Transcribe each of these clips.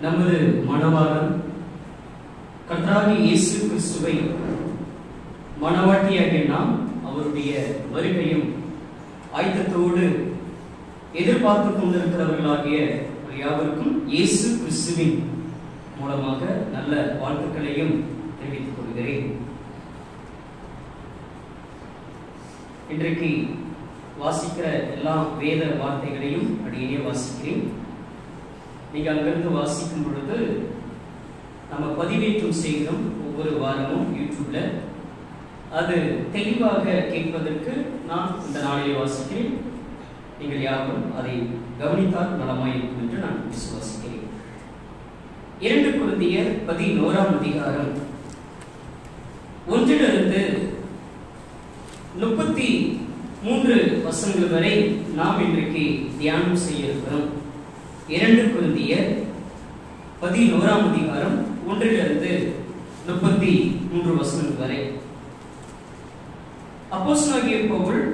நமது மணவாளன் கர்த்தராகிய இயேசு கிறிஸ்துவை மணவாட்டியாகிய நாம் அவருடைய வருகையும் ஆயத்தத்தோடு எதிர்பார்த்து கொண்டிருக்கிறவர்களாகிய யாவருக்கும் இயேசு கிறிஸ்துவின் மூலமாக நல்ல வாழ்த்துக்களையும் தெரிவித்துக் கொள்கிறேன். இன்றைக்கு வாசிக்கிற எல்லா வேத வார்த்தைகளையும் அடியே வாசிக்கிறேன். நீங்க அங்கிருந்து வாசிக்கும் பொழுது நம்ம பதிவேற்றம் செய்கிறோம் ஒவ்வொரு வாரமும் யூடியூப்ல. அது தெளிவாக கேட்பதற்கு நான் இந்த நாளிலே வாசிக்கிறேன். நீங்கள் யாரும் அதை கவனித்தால் நலமாயிருக்கும் என்று நான் விசுவாசிக்கிறேன். 2 கொரிந்தியர் 11ஆம் அதிகாரம் 1 33 வசனங்கள் வரை நாம் இன்றைக்கு தியானம் செய்ய இருக்கிறோம். 2 கொரிந்தியர் 11ஆம் அதிகாரம் 1 33 வசனங்கள் வரை. அப்போஸ்தலனாகிய பவுல்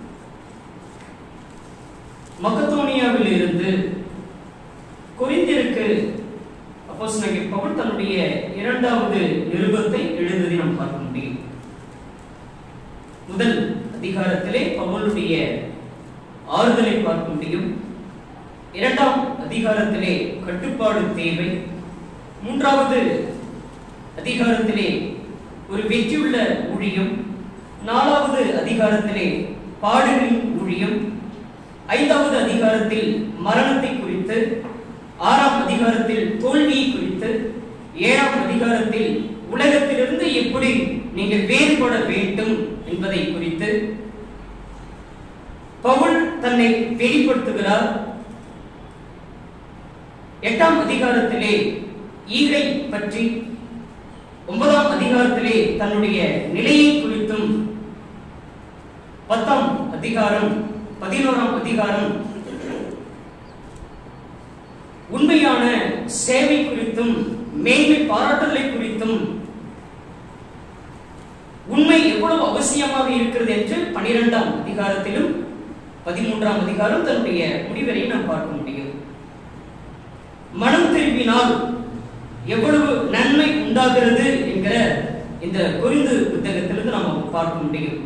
மக்கதோனியாவில் இருந்து கொரிந்தியருக்கு அப்போஸ்தலனாகிய பவுல் தன்னுடைய 2வது நிருபத்தை எழுதுவதை நாம் பார்க்க முடியும். முதல் அதிகாரத்திலே பவுலுடைய ஆறுதலை பார்க்க முடியும். 2ஆம் அதிகாரத்திலே கட்டுப்பாடு தேவை. 3வது அதிகாரத்திலே ஒரு வெற்றியுள்ள ஊழியம். 4வது அதிகாரத்திலே பாடுகளின் ஊழியம். 5வது அதிகாரத்தில் மரணத்தை குறித்து, 6ஆம் அதிகாரத்தில் தோல்வியை குறித்து, 7ஆம் அதிகாரத்தில் உலகத்திலிருந்து எப்படி நீங்கள் வேறுபட வேண்டும் என்பதை குறித்து பவுல் தன்னை வெளிப்படுத்துகிறார். 8ஆம் அதிகாரத்திலே ஈகை பற்றி, 9ஆம் அதிகாரத்திலே தன்னுடைய நிலையை குறித்தும், 10ஆம் அதிகாரம் 11ஆம் அதிகாரம் உண்மையான சேவை குறித்தும் மேன்மை பாராட்டுதலை குறித்தும் உண்மை எவ்வளவு அவசியமாக இருக்கிறது என்று 12ஆம் அதிகாரத்திலும் 13ஆம் அதிகாரம் தன்னுடைய முடிவரை நாம் பார்க்க முடியும். மனம் திரும்பினால் எவ்வளவு நன்மை உண்டாகிறது என்கிற இந்த கொரிந்து புத்தகத்திலிருந்து நாம் பார்க்க முடியும்.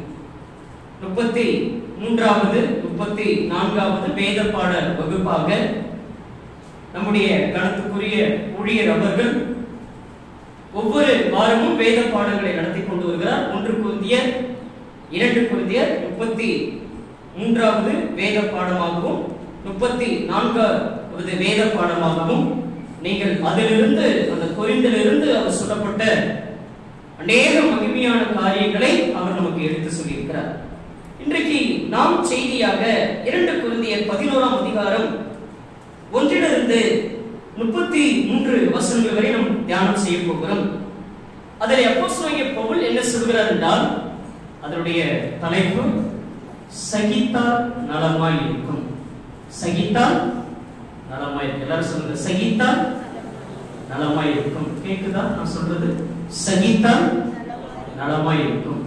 33வது 34வது வேத பாட வகுப்பாக நம்முடைய கணத்துக்குரிய ஊழியர் அவர்கள் ஒவ்வொரு வாரமும் வேத பாடங்களை நடத்தி கொண்டு வருகிறார். 1 கொரிந்தியர் 2 கொரிந்தியர் 33வது வேத பாடமாகவும் 34வது வேத பாடமாகவும் நீங்கள் அதிலிருந்து அந்த கொரிந்திலிருந்து அவர் சொல்லப்பட்ட அநேக மகிமையான காரியங்களை அவர் நமக்கு எடுத்து சொல்லியிருக்கிறார். இன்றைக்கு நாம் செய்தியாக 2 கொரிந்தியர் 11ஆம் அதிகாரம் 1 33 வசனங்கள் வரை நாம் தியானம் செய்ய போகிறோம். அதில் அப்போஸ்தலனாகிய பவுல் என்ன சொல்கிறார் என்றால், அதனுடைய தலைப்பு சகித்தால் நலமாய் இருக்கும். சகித்தால் நலமாய் இருக்கும். எல்லாரும் சொல்லுங்க, சகித்தால் நலமாய் இருக்கும். கேக்குதா நான் சொல்றது? சகித்தால் நலமாய் இருக்கும்.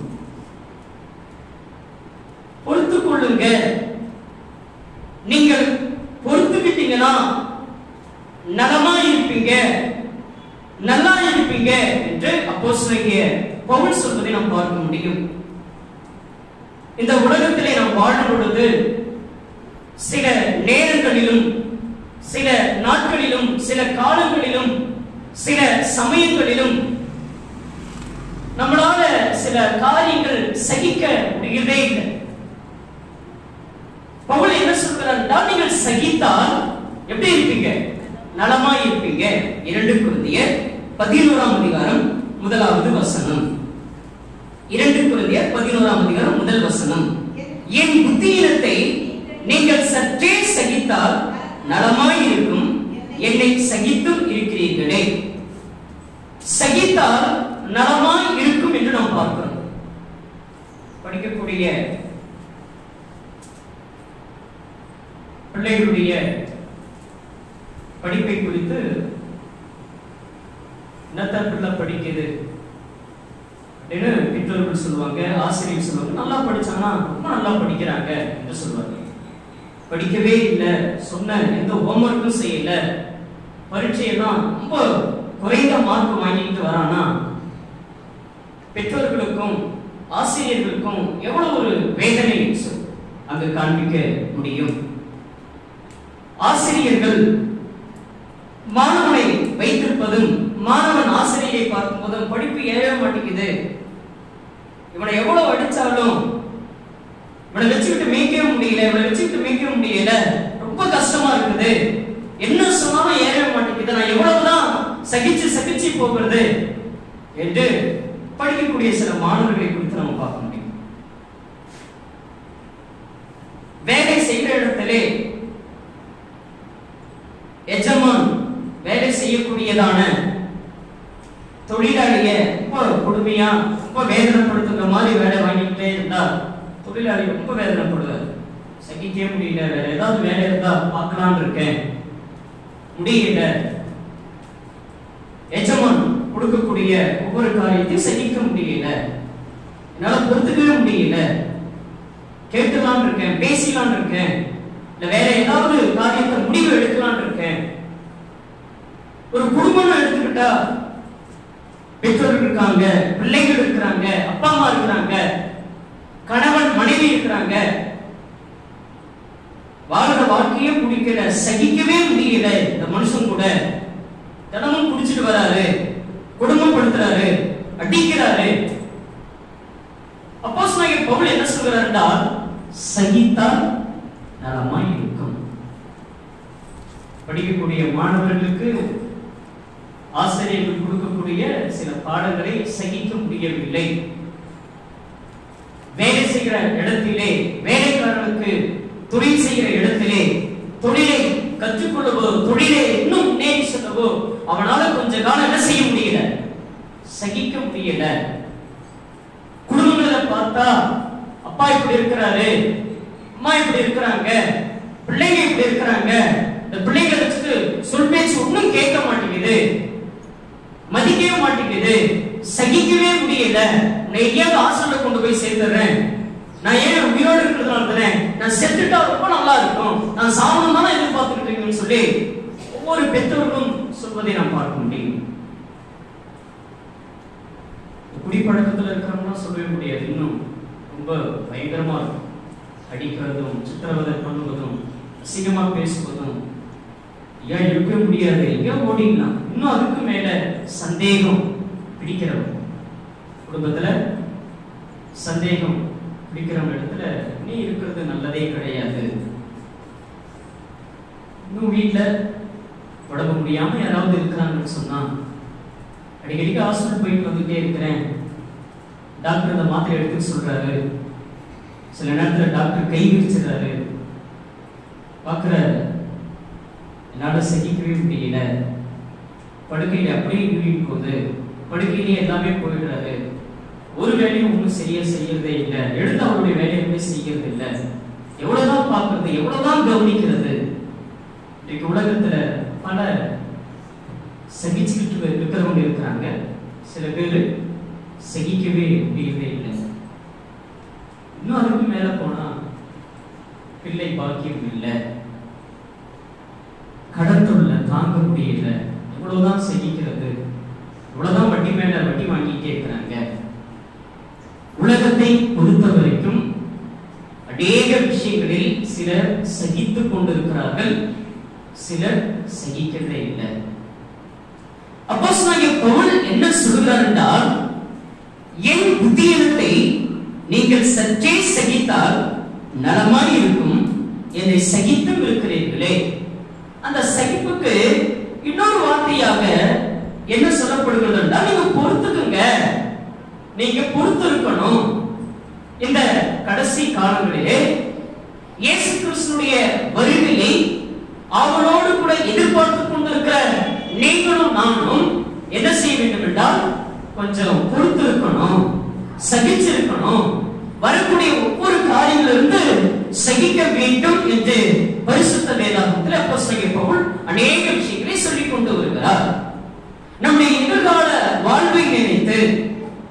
பொறுத்துக் கொள்ளுங்க. நீங்கள் பொறுத்துக்கிட்டீங்கன்னா நலமாய் இருப்பீங்க, நல்லா இருப்பீங்க என்று அப்போஸ்தலனாகிய பவுல் சொல்வதை நாம் பார்க்க முடியும். இந்த உலகத்திலே நாம் வாழும் பொழுது சில நேரங்களிலும், சில நாட்களிலும், சில காலங்களிலும், சில சமயங்களிலும் நம்மளால சில காரியங்கள் சகிக்க முடியவே இல்லை. பவுல் என்ன சொல்கிறார்? நீங்கள் சகித்தால் எப்படி இருப்பீங்க? நலமாய் இருப்பீங்க. 2 கொரிந்தியர் 11ஆம் அதிகாரம் 1வது வசனம். 2 கொரிந்தியர் 11ஆம் அதிகாரம் 1 வசனம். என் புத்தியினத்தை நீங்கள் சற்றே சகித்தால் நலமாய் இருக்கும், என்னை சகித்தும் இருக்கிறீர்களே. சகித்தால் நலமாய் இருக்கும் என்று நாம் பார்க்கிறோம். படிக்கக்கூடிய பிள்ளைகளுடைய படிப்பை குறித்து என்னத்த பிள்ளை படிக்குது அப்படின்னு பெற்றோர்கள் சொல்லுவாங்க, ஆசிரியர் சொல்லுவாங்க. நல்லா படிச்சாங்கன்னா ரொம்ப நல்லா படிக்கிறாங்க என்று சொல்லுவாங்க. படிக்கவே இல்லை, சொன்ன எந்த ஹோம்ஒர்க்கும் செய்யல, பரீட்சையெல்லாம் ரொம்ப குறைந்த மார்க் வாங்கிட்டு வரானா பெற்றோர்களுக்கும் ஆசிரியர்களுக்கும் எவ்வளவு ஒரு வேதனை அங்கு காண்பிக்க முடியும். ஆசிரியர்கள் மாணவனை வைத்திருப்பதும் மாணவன் ஆசிரியரை பார்க்கும் போதும் படிப்பு ஏறவே மாட்டேங்குது, இவனை எவ்வளவு அடிச்சாலும் இவனை வச்சுக்கிட்டு மேய்க்கவே முடியல, இவனை வச்சுக்கிட்டு மேய்க்க முடியல, ரொம்ப கஷ்டமா இருக்குது, என்ன சொன்னாலும் ஏறவே மாட்டேங்குது, நான் எவ்வளவுதான் சகிச்சு போகிறது என்று படிக்கக்கூடிய சில மாணவர்களை குறித்து நம்ம பார்க்க முடியும். வேலை செய்கிற இடத்திலே எஜமான் வேலை செய்யக்கூடியதான தொழிலாளிய ரொம்ப கொடுமையா ரொம்ப வேதனைப்படுத்துற மாதிரி வேலை வாங்கிட்டே இருந்தா தொழிலாளி ரொம்ப வேதனைப்படுவார். சகிக்கவே முடியல, வேற ஏதாவது வேலை இருந்தா பார்க்கலான்னு இருக்கேன், முடியல. எஜமான் கொடுக்கக்கூடிய ஒவ்வொரு காரியத்தையும் சகிக்க முடியல, என்னால பொறுத்துக்கவே முடியல, கேட்கலான் இருக்கேன், பேசலான் இருக்கேன், இல்ல வேற ஏதாவது காரியத்தை முடிவு எடுக்கலான் இருக்கேன். ஒரு குடும்பம் எடுத்துக்கிட்டா பெற்றோர்கள் இருக்காங்க, பிள்ளைகள் இருக்கிறாங்க, அப்பா அம்மா இருக்கிறாங்க, கணவன் மனைவி இருக்கிறாங்க, வாழ்ற வாழ்க்கையே பிடிக்கல, சகிக்கவே முடியல. இந்த மனுஷன் கூட தினமும் குடிச்சிட்டு வராரு, குடும்பப்படுத்துறாரு, அடிக்கிறாரு. அப்போஸ்தலனாகிய பவுல் என்ன சொல்கிறாருன்னா, சகித்தால் நலமாய் இருக்கும். படிக்கக்கூடிய மாணவர்களுக்கு ஆசிரியர்கள் கொடுக்கக்கூடிய சில பாடங்களை சகிக்க முடியவில்லை. வேலை செய்கிற இடத்திலே வேலைக்காரனுக்கு தொழில் செய்கிற இடத்திலே தொழிலை கற்றுக்கொள்ளவோ தொழிலை இன்னும் முன்னேறி செல்லவோ அவனால கொஞ்ச காலம் என்ன செய்ய முடியல, சகிக்க முடியல. குடும்பங்களை பார்த்தா அப்பா இப்படி இருக்கிறாரு, அம்மா இப்படி இருக்கிறாங்க, பிள்ளைங்க இப்படி இருக்கிறாங்க, இந்த பிள்ளைங்களை வச்சுட்டு சொல் பேச்சு ஒன்னும் கேட்க மாட்டேங்குது, மதிக்கவே மாட்டேங்குது, சகிக்கவே முடியல. நான் எங்கேயாவது ஹாஸ்டல்ல கொண்டு போய் சேர்த்துறேன், நான் ஏன் உயிரோடு இருக்கிறதுனால தானே, நான் செத்துட்டா ரொம்ப நல்லா இருக்கும், நான் சாவணும் தானே எதிர்பார்த்துக்கிட்டு இருக்கீங்கன்னு சொல்லி ஒவ்வொரு பெற்றோர்களும் சொல்வதை நாம் பார்க்க முடியும். குடிப்பழக்கத்தில் இருக்கிறவங்க சொல்லவே முடியாது, இன்னும் ரொம்ப பயங்கரமா இருக்கும். அடிக்கிறதும் சித்திரவதை பண்ணுவதும் அசிங்கமா பேசுவதும் ஏன் இருக்க முடியாது, எங்க ஓடிடலாம். இன்னும் அதுக்கு மேல சந்தேகம் பிடிக்கிறவங்க, குடும்பத்துல சந்தேகம் பிடிக்கிறவங்க இடத்துல நீ இருக்கிறது நல்லதே கிடையாது. இன்னும் வீட்டுல உடம்பு முடியாம யாராவது இருக்கிறாங்கன்னு சொன்னா அடிக்கடிக்கு ஹாஸ்பிட்டல் போயிட்டு வந்துட்டே இருக்கிறேன், டாக்டர் அந்த மாத்திரை எடுத்து சொல்றாரு, சில நேரத்துல டாக்டர் கை விரிச்சிடறாரு, பாக்குறாரு, என்னால சகிக்கவே முடியல, படுக்கையில அப்படியே வீட்டு போகுது, படுக்கையிலே எல்லாமே போயிடுறாரு, ஒரு வேலையும் ஒன்றும் சரியா செய்யறதே இல்லை, எடுத்து அவருடைய வேலையை செய்யறது இல்லை, எவ்வளவுதான் பார்க்கறது, எவ்வளவுதான் கவனிக்கிறது. இன்னைக்கு உலகத்துல பல சகிச்சுக்கிட்டு இருக்கிறவங்க இருக்கிறாங்க, சில பேர் சகிக்கவே முடியவே இல்லை. இன்னும் அதுக்கு மேல போனா பிள்ளை பாக்கியம் இல்லை, கடத்தொல்ல தாங்க முடியல, எவ்வளவுதான் சகிக்கிறது, எவ்வளவுதான் வட்டி மேல வட்டி வாங்கிட்டே இருக்கிறாங்க. உலகத்தை பொறுத்த வரைக்கும் அநேக விஷயங்களில் சிலர் சகித்துக் கொண்டிருக்கிறார்கள், சிலர் சகிக்கிறதே இல்லை. அப்போஸ்தலனாகிய பவுல் என்ன சொல்கிறார் என்றால், என் புத்தியீனத்தை நீங்கள் சற்றே சகித்தால் நலமாய் இருக்கும், என்னை சகித்தும் இருக்கிறீர்களே. அந்த சகிப்புக்கு இன்னொரு வார்த்தையாக என்ன சொல்லப்படுகிறது என்றால், நீங்க பொறுத்துக்குங்க, நீங்க பொறுத்து இருக்கணும். இந்த கடைசி காலங்களிலே இயேசு கிறிஸ்துவினுடைய வருகையை அவரோடு கூட எதிர்பார்த்து கொண்டிருக்கிற நீங்களும் நானும் என்ன செய்ய வேண்டும் என்றால், கொஞ்சம் பொறுத்து இருக்கணும், சகிச்சிருக்கணும், வரக்கூடிய ஒவ்வொரு காரியங்களிலிருந்து சகிக்க வேண்டும் என்று பரிசுத்த வேதாகமத்தில் அப்போஸ்தலனாகிய பவுல் அநேக விஷயங்களை சொல்லிக் கொண்டு வருகிறார். நம்முடைய எதிர்கால வாழ்வை நினைத்து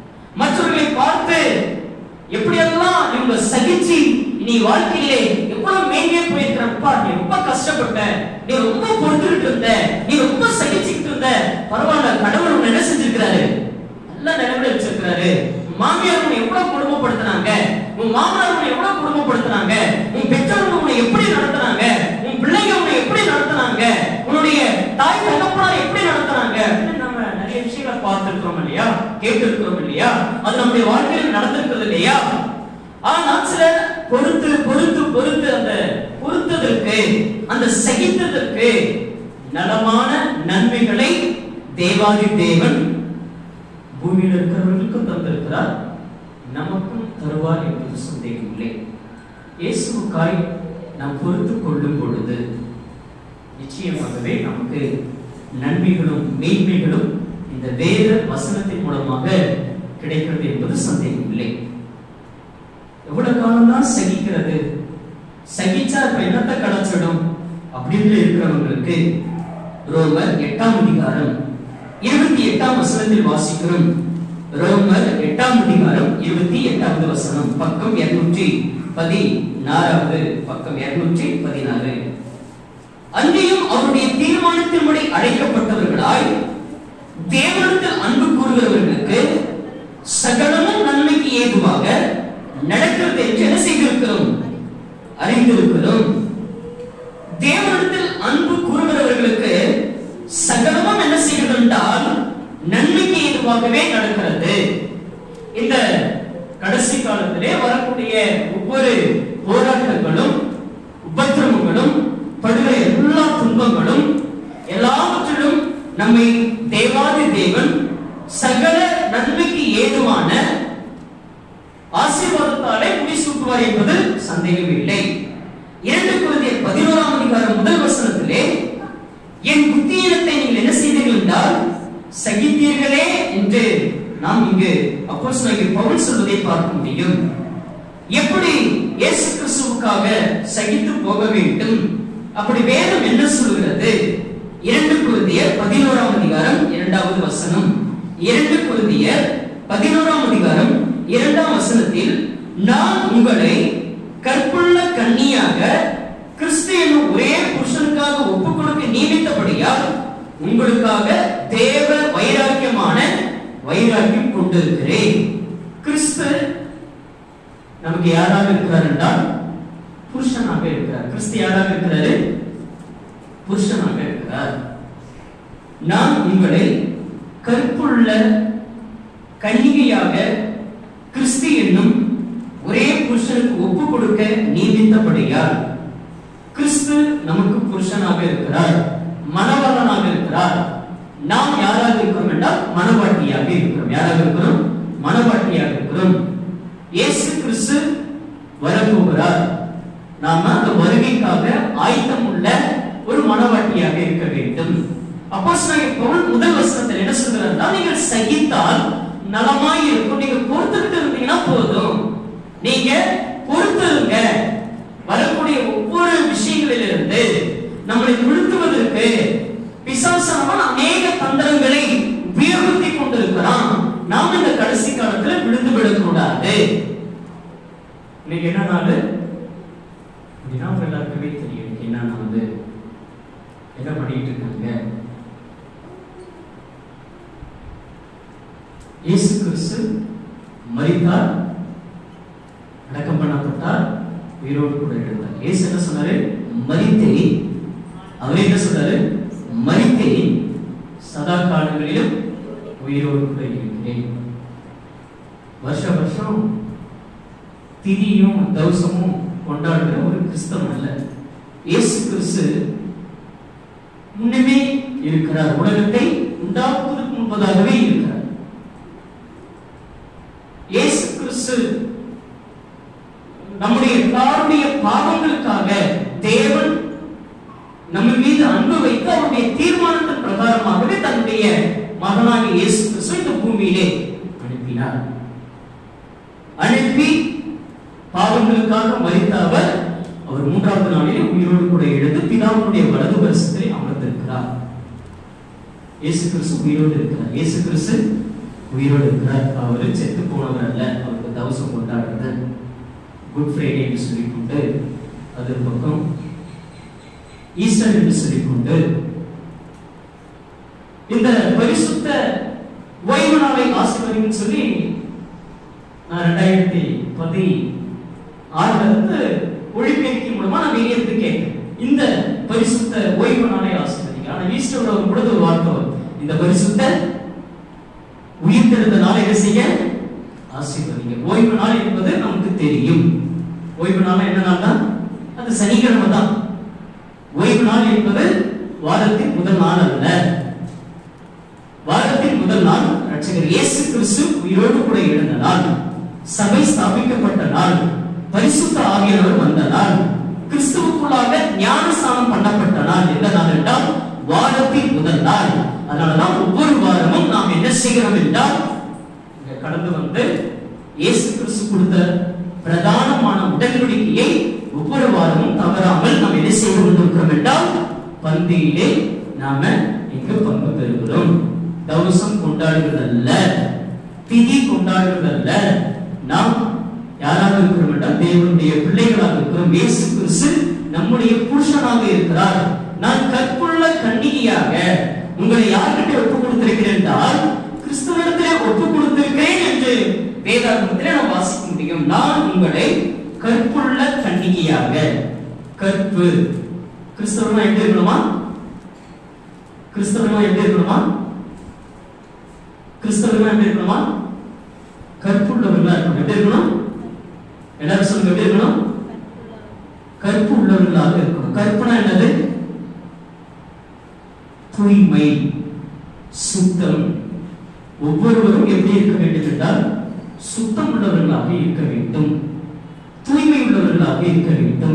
மற்றவர்களை பார்த்து எப்படியெல்லாம் இவங்க சகிச்சு இனி வாழ்க்கையிலே எவ்வளவு எவ்வளவு மேலே போயிருக்கிறப்பா, நீ ரொம்ப கஷ்டப்பட்ட, நீ ரொம்ப பொறுத்துக்கிட்டு இருந்த, நீ ரொம்ப சகிச்சுக்கிட்டு இருந்த, பரவாயில்ல, கடவுள் உன்னை என்ன செஞ்சிருக்கிறாரு, நல்ல நிலைமையில வச்சிருக்கிறாரு. மாமியார் உன்னை எவ்வளவு குடும்பப்படுத்தினாங்க, உன் மாமனார் உன்னை எவ்வளவு குடும்பப்படுத்தினாங்க, உன் பெற்றோர்கள் உன்னை எப்படி நடத்தினாங்க, உன் பிள்ளைங்க உன்னை எப்படி நடத்தினாங்க, உன்னுடைய தாய் தகப்பனார் எப்படி நடத்தினாங்க, நம்ம நிறைய விஷயங்களை பார்த்திருக்கிறோம் இல்லையா, கேட்டிருக்கிறோம் இல்லையா, அது நம்முடைய வாழ்க்கையில் நடந்திருக்கிறது இல்லையா. ஆனா சிலர் பொறுத்து பொறுத்து பொறுத்து அந்த பொறுத்ததற்கு, அந்த சகித்ததற்கு நலமான நன்மைகளை தேவாதி தேவன் பூமியில் இருக்கிறவர்களுக்கும் தந்திருக்கிறார், நமக்கும் தருவார் என்பது சந்தேகம் இல்லை. இயேசுவுக்காய் நாம் பொறுத்து கொள்ளும் பொழுது நிச்சயமாகவே நமக்கு நன்மைகளும் மேன்மைகளும் இந்த வேத வசனத்தின் மூலமாக கிடைக்கிறது என்பது சந்தேகம் இல்லை. எவ்வளவு காலம் தான் சகிக்கிறது, சகிச்சா இப்ப என்னத்தை கிடைச்சிடும் அப்படின்னு இருக்கிறவங்களுக்கு ரோமர் 8ஆம் அதிகாரம் 28ஆம் வசனத்தில் வாசிக்கிறோம். ரோமர் 8ஆம் அதிகாரம் 28வது வசனம், பக்கம் 216, பக்கம் 216. அன்றியும் அவருடைய தீர்மானத்தின்படி அழைக்கப்பட்டவர்களாய் தேவனிடத்தில் அன்பு கூறுகிறவர்களுக்கு சகலமும் நன்மைக்கு ஏதுவாக நடக்கிறது என்று என்ன செய்திருக்கிறோம், அறிந்திருக்கிறோம். தேவனிடத்தில் அன்பு கூறுகிறவர்களுக்கு சகலமும் என்ன செய்கிறது என்றால் நன்மைக்கு ஏதுவாகவே நடக்கிறது. இந்த கடைசி காலத்திலே வரக்கூடிய ஒவ்வொரு போராட்டங்களும் உபத்திரவங்களும் படுகிற எல்லா துன்பங்களும் எல்லாவற்றிலும் நம்மை தேவாதி தேவன் சகல நன்மைக்கு ஏதுவான ஆசீர்வாதத்தாலே முடிசூட்டுவார் என்பது சந்தேகம் இல்லை. 2 கொரிந்தியர் 11ஆம் அதிகாரம் 1 வசனத்திலே என் புத்தியீனத்தை நீங்கள் என்ன செய்தீர்கள் என்றால் சகித்தீர்களே என்று நாம் இங்கு அப்போஸ்தலனாகிய பவுல் சொல்வதை பார்க்க முடியும். எப்படி இயேசு கிறிஸ்துவுக்காக சகித்து போக வேண்டும், அப்படி வேதம் என்ன சொல்கிறது? 2 கொரிந்தியர் 11ஆம் அதிகாரம் 2வது வசனம். 2 கொரிந்தியர் 11ஆம் அதிகாரம் 2ஆம் வசனத்தில், நான் உங்களை கற்புள்ள கன்னியாக கிறிஸ்து என்னும் ஒரே புருஷனுக்காக ஒப்புக் கொடுக்க நியமித்தபடியால் உங்களுக்காக தேவ வைராக்கியமான வைராக்கியம் கொண்டிருக்கிறேன். கிறிஸ்து நமக்கு யாராக இருக்கிறார் என்றால் புருஷனாக இருக்கிறார். கிறிஸ்து யாராக இருக்கிறாரு? புருஷனாக இருக்கிறார். நான் உங்களை கற்புள்ள கன்னிகையாக கிறிஸ்து என்னும் ஒரே புருஷனுக்கு ஒப்பு கொடுக்க நியமித்தபடியால் கிறிஸ்து நமக்கு புருஷனாக இருக்கிறார், மணவாளனாக இருக்கிறார். நாம் யாராக இருக்கிறோம் என்றால் மணவாட்டியாக இருக்கிறோம். யாராக இருக்கிறோம்? மணவாட்டியாக இருக்கிறோம். இயேசு கிறிஸ்து வரப்போகிறார். நாம அந்த வருகைக்காக ஆயத்தம் உள்ள ஒரு மணவாட்டியாக இருக்க வேண்டும். அப்போஸ்தலனாகிய பவுல் முதல் வசனத்தில் என்ன சொல்கிறார்? நீங்கள் சகித்தால் நலமாய் இருக்கும். நீங்க பொறுத்துக்கிட்டு இருந்தீங்கன்னா போதும். நீங்க பொறுத்துங்க. வரக்கூடிய ஒவ்வொரு விஷயங்களிலிருந்து நம்மளை நிறுத்துவதற்கு பிசாசானவன் அநேக தந்திரங்களை உபயோகித்து கொண்டிருக்கிறான். நாம் இந்த கடைசி காலத்துல விழுந்து விடக்கூடாது. இன்னைக்கு என்ன நாள் அப்படின்னா எல்லாருக்குமே தெரியும். என்ன நாள், என்ன பண்ணிட்டு இருக்காங்க? இயேசு கிறிஸ்து மரித்தார், அடக்கம் பண்ணப்பட்டார், உயிரோடு கூட எழுந்தார். இயேசு என்ன சொன்னாரு? மரித்தேன். அவர் என்ன சொன்னாரு? மரித்தேன், சதா காலங்களிலும் உயிரோடு கூட இருக்கிறேன். வருஷ வருஷம் திதியும் தவசமும் கொண்டாடுகிற ஒரு கிறிஸ்தவம் அல்ல. இயேசு கிறிஸ்து முன்னமே இருக்கிறார். உலகத்தை உண்டாக்குவதற்கு முன்பதாகவே இருக்கிறார். இயேசு கிறிஸ்து நம்முடைய எல்லாருடைய பாவங்களுக்காக தேவன் நம்ம மீது அன்பு வைத்து அவருடைய தீர்மானத்தின் பிரகாரமாகவே தன்னுடைய மகனாகிய இயேசு கிறிஸ்து இந்த பூமியிலே அனுப்பினார். அனுப்பி பாவங்களுக்காக மரித்த அவர் 3வது நாளிலே உயிரோடு கூட எழுந்து பிதாவுடைய வலது பரிசத்திலே அமர்ந்திருக்கிறார். இயேசு கிறிஸ்து உயிரோடு இருக்கிறார். இயேசு கிறிஸ்து உயிரோடு இருக்கிறார். அவர் செத்து போனவர் அல்ல. அவருக்கு தவசம் கொண்டாடுறது குட் ஃப்ரைடே என்று சொல்லிக்கொண்டு அது பக்கம் ஈஸ்டர் என்று சொல்லிக்கொண்டு இந்த பரிசுத்த ஓய்வு நாளை ஆசீர்வதின்னு சொல்லி நான் 2016 ஒளிபெருக்கி மூலமா நான் வெளியே இருந்து கேட்டேன். இந்த பரிசுத்த ஓய்வு நாளை ஆசீர்வதிங்க. ஆனா ஈஸ்டர் வரும் பொழுது ஒரு வார்த்தை வரும், இந்த பரிசுத்த உயிர்த்தெழுந்த நாளை என்ன செய்ய ஆசீர்வதிங்க. ஓய்வு நாள் என்பது நமக்கு தெரியும். ஓய்வு நாள் என்ன நாள் தான்? அது சனிக்கிழமை தான். ஓய்வு நாள் என்பது வாரத்தின் முதல் நாள் அல்ல. வாரத்தின் முதல் நாள் ரட்சகர் இயேசு கிறிஸ்து உயிரோடு கூட எழுந்த நாள், சபை ஸ்தாபிக்கப்பட்ட நாள், பரிசுத்த ஆவியானவர் வந்த நாள், கிறிஸ்துவுக்குள்ளாக ஞானஸ்நானம் பண்ணப்பட்ட நாள். எந்த நாள் என்றால் வாரத்தின் முதல் நாள். அதனாலதான் ஒவ்வொரு வாரமும் நாம் என்ன செய்கிறோம் என்றால் இங்க கடந்து வந்து இயேசு கிறிஸ்து கொடுத்த பிரதானமான உடன்படிக்கையை ஒவ்வொரு வாரமும் தவறாமல் நாம் என்ன செய்து கொண்டிருக்கிறோம் என்றால் பந்தியிலே நாம இங்கு பங்கு பெறுகிறோம். தவசம் கொண்டாடுவதல்ல, திதி கொண்டாடுவதல்ல. நாம் யாராக இருக்கிறோம் என்றால் தேவனுடைய பிள்ளைகளாக இருக்கிறோம். இயேசு கிறிஸ்து நம்முடைய புருஷனாக இருக்கிறார். நான் கற்புள்ள கன்னிகையாக உங்களை யார்கிட்ட ஒப்புக் கொடுத்திருக்கிறேன் என்றால் கிறிஸ்துவிடத்திலே ஒப்புக் கொடுத்திருக்கிறேன் என்று வேதாகமத்திலே நாம் வாசிக்க முடியும். நான் உங்களை கற்புள்ள கன்னிகையாக, கற்பு கிறிஸ்தவனா எப்படி இருக்கணுமா? கிறிஸ்தவனா எப்படி இருக்கணுமா? கிறிஸ்தவனா எப்படி இருக்கணுமா? கற்புள்ளவர்களா இருக்கணும். எப்படி இருக்கணும்? எல்லாரும் சொல்லுங்க, எப்படி இருக்கணும்? கற்பு உள்ளவர்களாக இருக்கணும். கற்புனா என்னது? தூய்மை, சுத்தம். ஒவ்வொருவரும் எப்படி இருக்க வேண்டும் என்றால் சுத்தம் உள்ளவர்களாக இருக்க வேண்டும், தூய்மை உள்ளவர்களாக இருக்க வேண்டும்.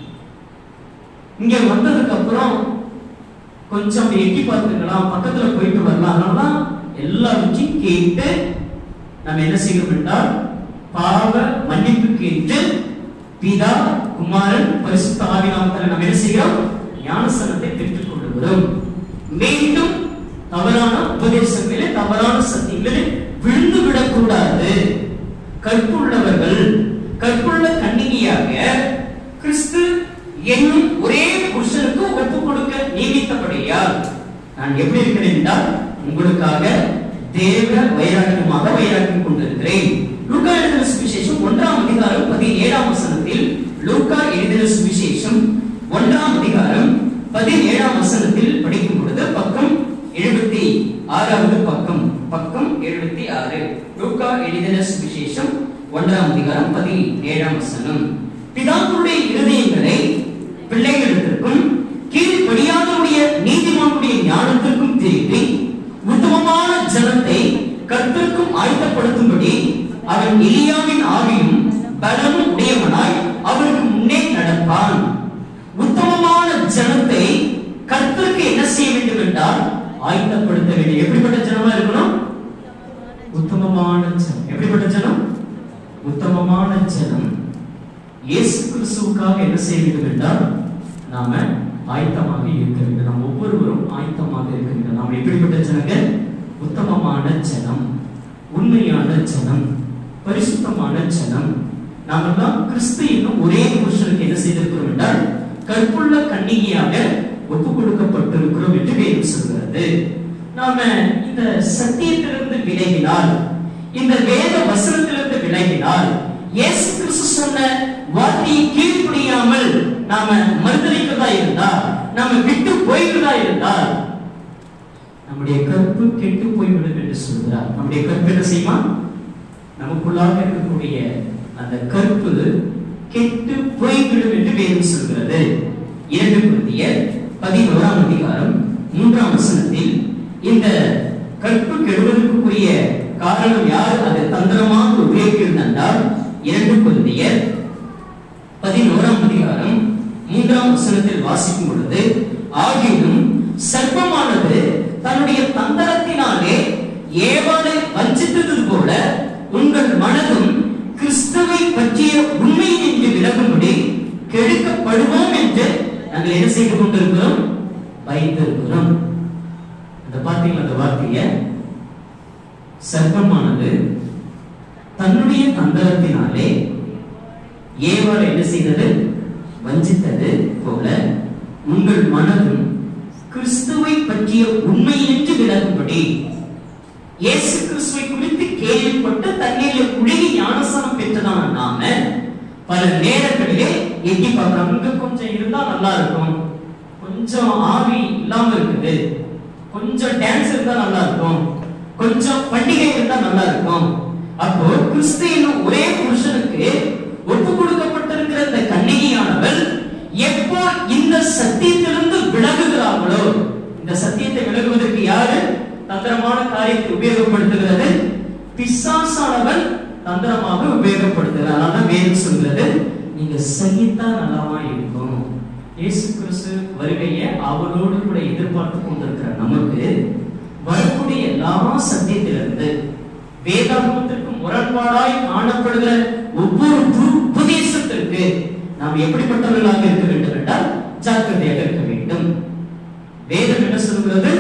இங்க வந்ததுக்கு அப்புறம் கொஞ்சம் எட்டி பார்த்துக்கலாம், பக்கத்துல போயிட்டு வரலாம். அதனால எல்லாவற்றையும் கேட்டு நம்ம என்ன செய்யணும் என்றால் பாவ மன்னிப்பு கேட்டு பிதா, குமாரன், பரிசுத்த ஆவியானவரால் நம்ம என்ன செய்கிறோம்? ஞானஸ்நானத்தை பெற்றுக் கொள்கிறோம். மீண்டும் தவறான உபதேசங்களிலே, தவறான சத்தியங்களில் விழுந்து விடக்கூடாது. கற்புள்ளவர்கள், கற்புள்ள கன்னிகையாக கிறிஸ்து என்னும் ஒரே புருஷனுக்கு ஒப்புக் கொடுக்க நியமித்தபடியால் நான் எப்படி இருக்கிறேன் என்றால் உங்களுக்காக தேவ வைராக்கியமாக வைராக்கியம் கொண்டிருக்கிறேன். லூக்கா எழுதின சுவிசேஷம் 1ஆம் அதிகாரம் 17ஆம் வசனத்தில், லூக்கா எழுதின சுவிசேஷம் 1ஆம் அதிகாரம் 17ஆம் வசனத்தில் படிக்கும் பொழுது பக்கம் 76வது பக்கம், பக்கம் 76. லூக்கா எழுதின சுவிசேஷம் 1ஆம் அதிகாரம் 17ஆம் வசனம். பிதாக்களுடைய இருதயங்களை பிள்ளைகளிடத்திற்கும் கீழ்ப்படியாதவருடைய நீதிமானுடைய ஞானத்திற்கும் திருப்பி உத்தமமான ஜனத்தை கர்த்தருக்கும் ஆயத்தப்படுத்தும்படி அவன் எலியாவின் ஆவியும் பலமும் உடையவனாய் அவருக்கு முன்னே நடப்பான். உத்தமமான ஜனத்தை கர்த்தருக்கு என்ன செய்ய வேண்டும் என்றால் ஆயத்தப்படுத்த வேண்டும். எப்படிப்பட்ட ஜனமா இருக்கணும்? உத்தமமான ஜனம். எப்படிப்பட்ட ஜனம்? உத்தமமான ஜனம். இயேசு கிறிஸ்துவுக்காக என்ன செய்ய வேண்டும் என்றால் நாம ஆயத்தமாக இருக்க வேண்டும். நாம் ஒவ்வொருவரும் ஆயத்தமாக இருக்க வேண்டும். நாம் எப்படிப்பட்ட ஜனங்க? உத்தமமான ஜனம், உண்மையான ஜனம், பரிசுத்தமான ஜனம். நாமெல்லாம் கிறிஸ்து என்னும் ஒரே புருஷனுக்கு என்ன செய்திருக்கிறோம் என்றால் கற்புள்ள கன்னிகையாக ஒப்புக் கொடுக்கப்பட்டிருக்கிறோம் என்று வேதம் சொல்கிறது. நாம இந்த சத்தியத்திலிருந்து விலகினால், இந்த வேத வசனத்திலிருந்து விலகினால், இயேசு கிறிஸ்து சொன்ன வார்த்தையை கீழ்ப்படியாமல் நாம மறுதலிக்கிறதா இருந்தால், நாம விட்டு போய்கிறதா இருந்தால் நம்முடைய கற்பு கெட்டு போய்விடும் என்று சொல்கிறார். நம்முடைய கற்பு என்ன செய்யுமா? நமக்குள்ளாக இருக்கக்கூடிய அந்த கற்பு கெட்டு போய்விடும் என்று வேதம் சொல்கிறது. 2 கொரிந்தியர் 11ஆம் அதிகாரம் 3ஆம் வசனத்தில் இந்த கற்பு கெடுவதற்குரிய காரணம் யார்? அது தந்திரமாக உபயோகிக்கிறார். 2 கொரிந்தியர் 11ஆம் அதிகாரம் 3ஆம் வசனத்தில் வாசிக்கும் பொழுது, ஆகிலும் சர்ப்பமானது தன்னுடைய தந்திரத்தினாலே ஏவாளை வஞ்சித்தது போல உங்கள் மனதும் கிறிஸ்துவை பற்றிய உண்மையை என்று விலகும்படி கெடுக்கப்படுவோம் என்று நாங்கள் என்ன செய்து கொண்டிருக்கிறோம்? பயந்திருக்கிறோம். அந்த பார்த்தீங்களா அந்த வார்த்தைய? சர்ப்பமானது தன்னுடைய தந்திரத்தினாலே ஏவாளை என்ன செய்தது? வஞ்சித்தது போல உங்கள் மனதும் கிறிஸ்துவை பற்றிய உண்மையின்றி விலகும்படி இயேசு கிறிஸ்துவை குறித்து கேள்விப்பட்டு தண்ணீரில் முழுகி ஞானஸ்நானம் பெற்றதான நாம பல நேரங்களிலே எட்டி பார்க்கிறோம். அங்க கொஞ்சம் இருந்தா நல்லா இருக்கும், கொஞ்சம் ஆவி இல்லாம இருக்குது, கொஞ்சம் டான்ஸ் இருந்தா நல்லா இருக்கும், கொஞ்சம் பண்டிகை இருந்தா நல்லா இருக்கும். அப்போ கிறிஸ்து என்னும் ஒரே புருஷனுக்கு ஒப்பு கொடுக்கப்பட்டிருக்கிற இந்த கன்னிகையானவள் எப்போ இந்த சத்தியத்திலிருந்து விலகுகிறார்களோ, இந்த சத்தியத்தை விலகுவதற்கு யாரு தந்திரமான காரியத்தை உபயோகப்படுத்துகிறது? பிசாசானவன் தந்திரமாக உபயோகப்படுத்துகிறார். அதான் வேதம் சொல்கிறது, நீங்க சகித்தா நல்லாவா இருக்கும். இயேசு கிறிஸ்து வருகையை அவரோடு கூட எதிர்பார்த்து கொண்டிருக்கிற நமக்கு வரக்கூடிய எல்லா சத்தியத்திலிருந்து வேதாகமத்திற்கு முரண்பாடாய் காணப்படுகிற ஒவ்வொரு உபதேசத்திற்கு நாம் எப்படிப்பட்டவர்களாக இருக்க வேண்டும் என்றால் ஜாக்கிரதையாக இருக்க வேண்டும். வேதம் என்ன சொல்கிறது?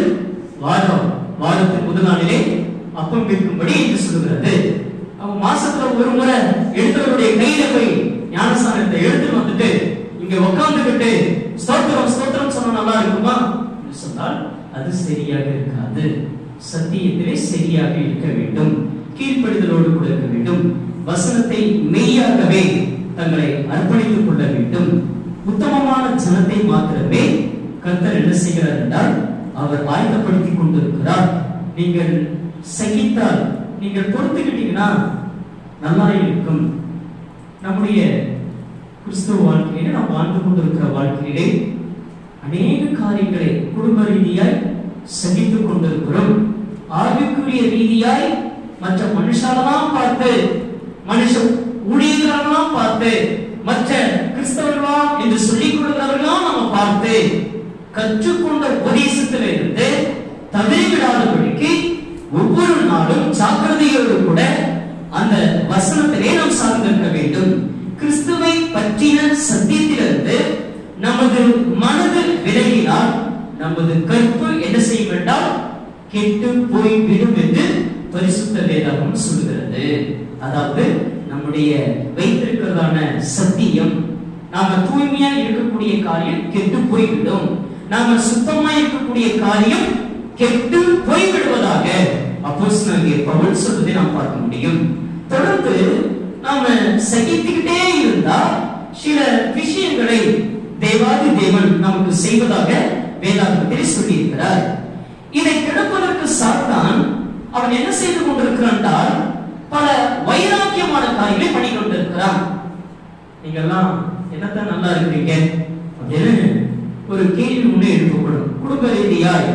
வாரத்தின் முதல் நாளிலே அப்பம் விற்கும்படி என்று சொல்கிறது. அவன் மாசத்துல ஒரு முறை எழுத்தவருடைய கையில போய் ஞானஸ்நானத்தை எடுத்துட்டு வந்துட்டு இங்க உட்கார்ந்துகிட்டு ஸ்தோத்திரம் ஸ்தோத்திரம் சொன்னா நல்லா இருக்குமா என்று சொன்னால் அது சரியாக இருக்காது. சத்தியத்திலே சரியாக இருக்க வேண்டும், கீழ்ப்படிதலோடு கூட இருக்க வேண்டும், வசனத்தை மெய்யாகவே தங்களை அர்ப்பணித்துக் கொள்ள வேண்டும். உத்தமமான ஜனத்தை மாத்திரமே கர்த்தர் என்ன செய்கிறார் என்றால் அவர் ஆயத்தப்படுத்திக் கொண்டிருக்கிறார். நீங்கள் சகித்தால், நீங்கள் பொறுத்துக்கிட்டீங்கன்னா நல்லா இருக்கும். நம்முடைய கிறிஸ்துவ வாழ்க்கையிலே நாம் வாழ்ந்து கொண்டிருக்கிற வாழ்க்கையிலே அநேக காரியங்களை குடும்ப ரீதியாய் சகித்துக் கொண்டிருக்கிறோம். ஆவிக்குரிய ரீதியாய் மற்ற மனுஷாலெல்லாம் பார்த்து, மனுஷ ஊழியர்களெல்லாம் பார்த்து, மற்ற கிறிஸ்தவர்களா என்று சொல்லிக் கொள்கிறவர்களாம் நம்ம பார்த்து கற்றுக்கொண்ட உபதேசத்திலிருந்து தவறிவிடாதபடிக்கு ஒவ்வொரு நாளும் ஜாக்கிரதையோடு கூட அந்த வசனத்திலே நாம் சார்ந்திருக்க வேண்டும். கிறிஸ்துவை பற்றின சத்தியத்திலிருந்து நமது மனது விலகினால் நமது கற்பு என்ன செய்ய வேண்டாம், கெட்டு போய்விடும் என்று பரிசுத்த வேதாகமம் சொல்கிறது. அதாவது நம்முடைய வைத்திருக்கிறதான சத்தியம், நாம தூய்மையா இருக்கக்கூடிய காரியம் கெட்டு போய்விடும், நாம சுத்தமா இருக்கக்கூடிய காரியம் கெட்டு போய்விடுவதாக அப்போஸ்தலனாகிய பவுல் சொல்வதை நாம் பார்க்க முடியும். தொடர்ந்து நாம சகித்துக்கிட்டே இருந்தா சில விஷயங்களை தேவாதி தேவன் நமக்கு செய்வதாக வேதாகமத்தில் சொல்லி இருக்கிறார். இதை கெடுப்பதற்கு சாத்தான் அவன் என்ன செய்து கொண்டிருக்கிறான்? பல வைராக்கியமான காரியங்களை பண்ணி கொண்டிருக்கிறான். நீங்க எல்லாம் என்னத்தான் நல்லா இருக்கிறீங்க அப்படின்னு ஒரு கேள்வி முன்னே எழுப்பப்படும். குடும்ப ரீதியாய்,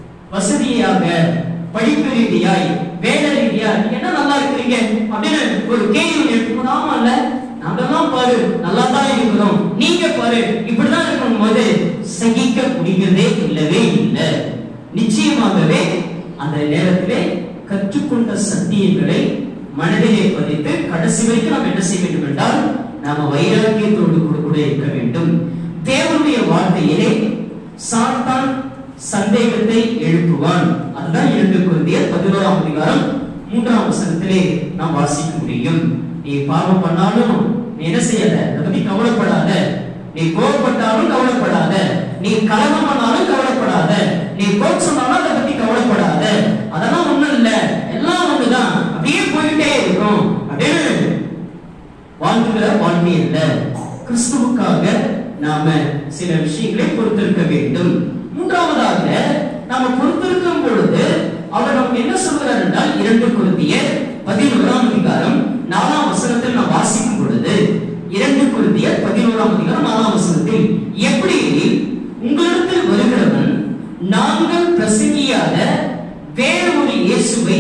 வசதியாக, படிப்பு ரீதியாய், வேலை ரீதியா நீங்க என்ன நல்லா இருக்கிறீங்க அப்படின்னு ஒரு கேள்வி எழுப்பப்படும். ஆமா இல்ல, நாங்கெல்லாம் பாரு நல்லா தான் இருக்கிறோம், நீங்க பாரு இப்படிதான் இருக்கணும் போது சகிக்க முடிகிறதே இல்லவே இல்லை. நிச்சயமாகவே அந்த நேரத்திலே கற்றுக்கொண்ட சத்தியங்களை மனதிலே பதித்து கடைசி வரைக்கும் நாம் என்ன செய்ய வேண்டும் என்றால் நாம வைராக்கியத்தோடு கூட இருக்க வேண்டும். தேவனுடைய வார்த்தையிலே சாத்தான் சந்தேகத்தை எழுப்புவான். அதுதான் 2 கொரிந்தியர் 11ஆம் அதிகாரம் 3ஆம் வசனத்திலே நாம் வாசிக்க முடியும். நீ பாவம் பண்ணாலும் நீ என்ன செய்யாத, அதை பத்தி கவலைப்படாத. நீ கோபப்பட்டாலும் கவலைப்படாத, நீ கலகம் பண்ணாலும் கவலைப்படாத, நீ கோட் சொன்னாலும் அதை பத்தி கவலைப்படாத, அதெல்லாம் ஒண்ணும் இல்ல, எல்லாம் ஒண்ணுதான், அப்படியே போயிட்டே இருக்கும் அப்படின்னு வாழ்ந்துகிற வாழ்க்கை இல்ல. கிறிஸ்துவுக்காக நாம சில விஷயங்களை பொறுத்திருக்க வேண்டும். மூன்றாவதாக நாம பொறுத்திருக்கும் பொழுது அவர் நமக்கு என்ன சொல்கிறார் என்றால் 2 கொரிந்தியர் 11ஆம் அதிகாரம் 4ஆம் வசனத்தில் நாம் வாசிக்கும் பொழுது 2 கொரிந்தியர் 11ஆம் அதிகாரம் 4ஆம் வசனத்தில், எப்படி உங்களிடத்தில் வருகிறவன் நாங்கள் பிரசங்கியாத வேற ஒரு இயேசுவை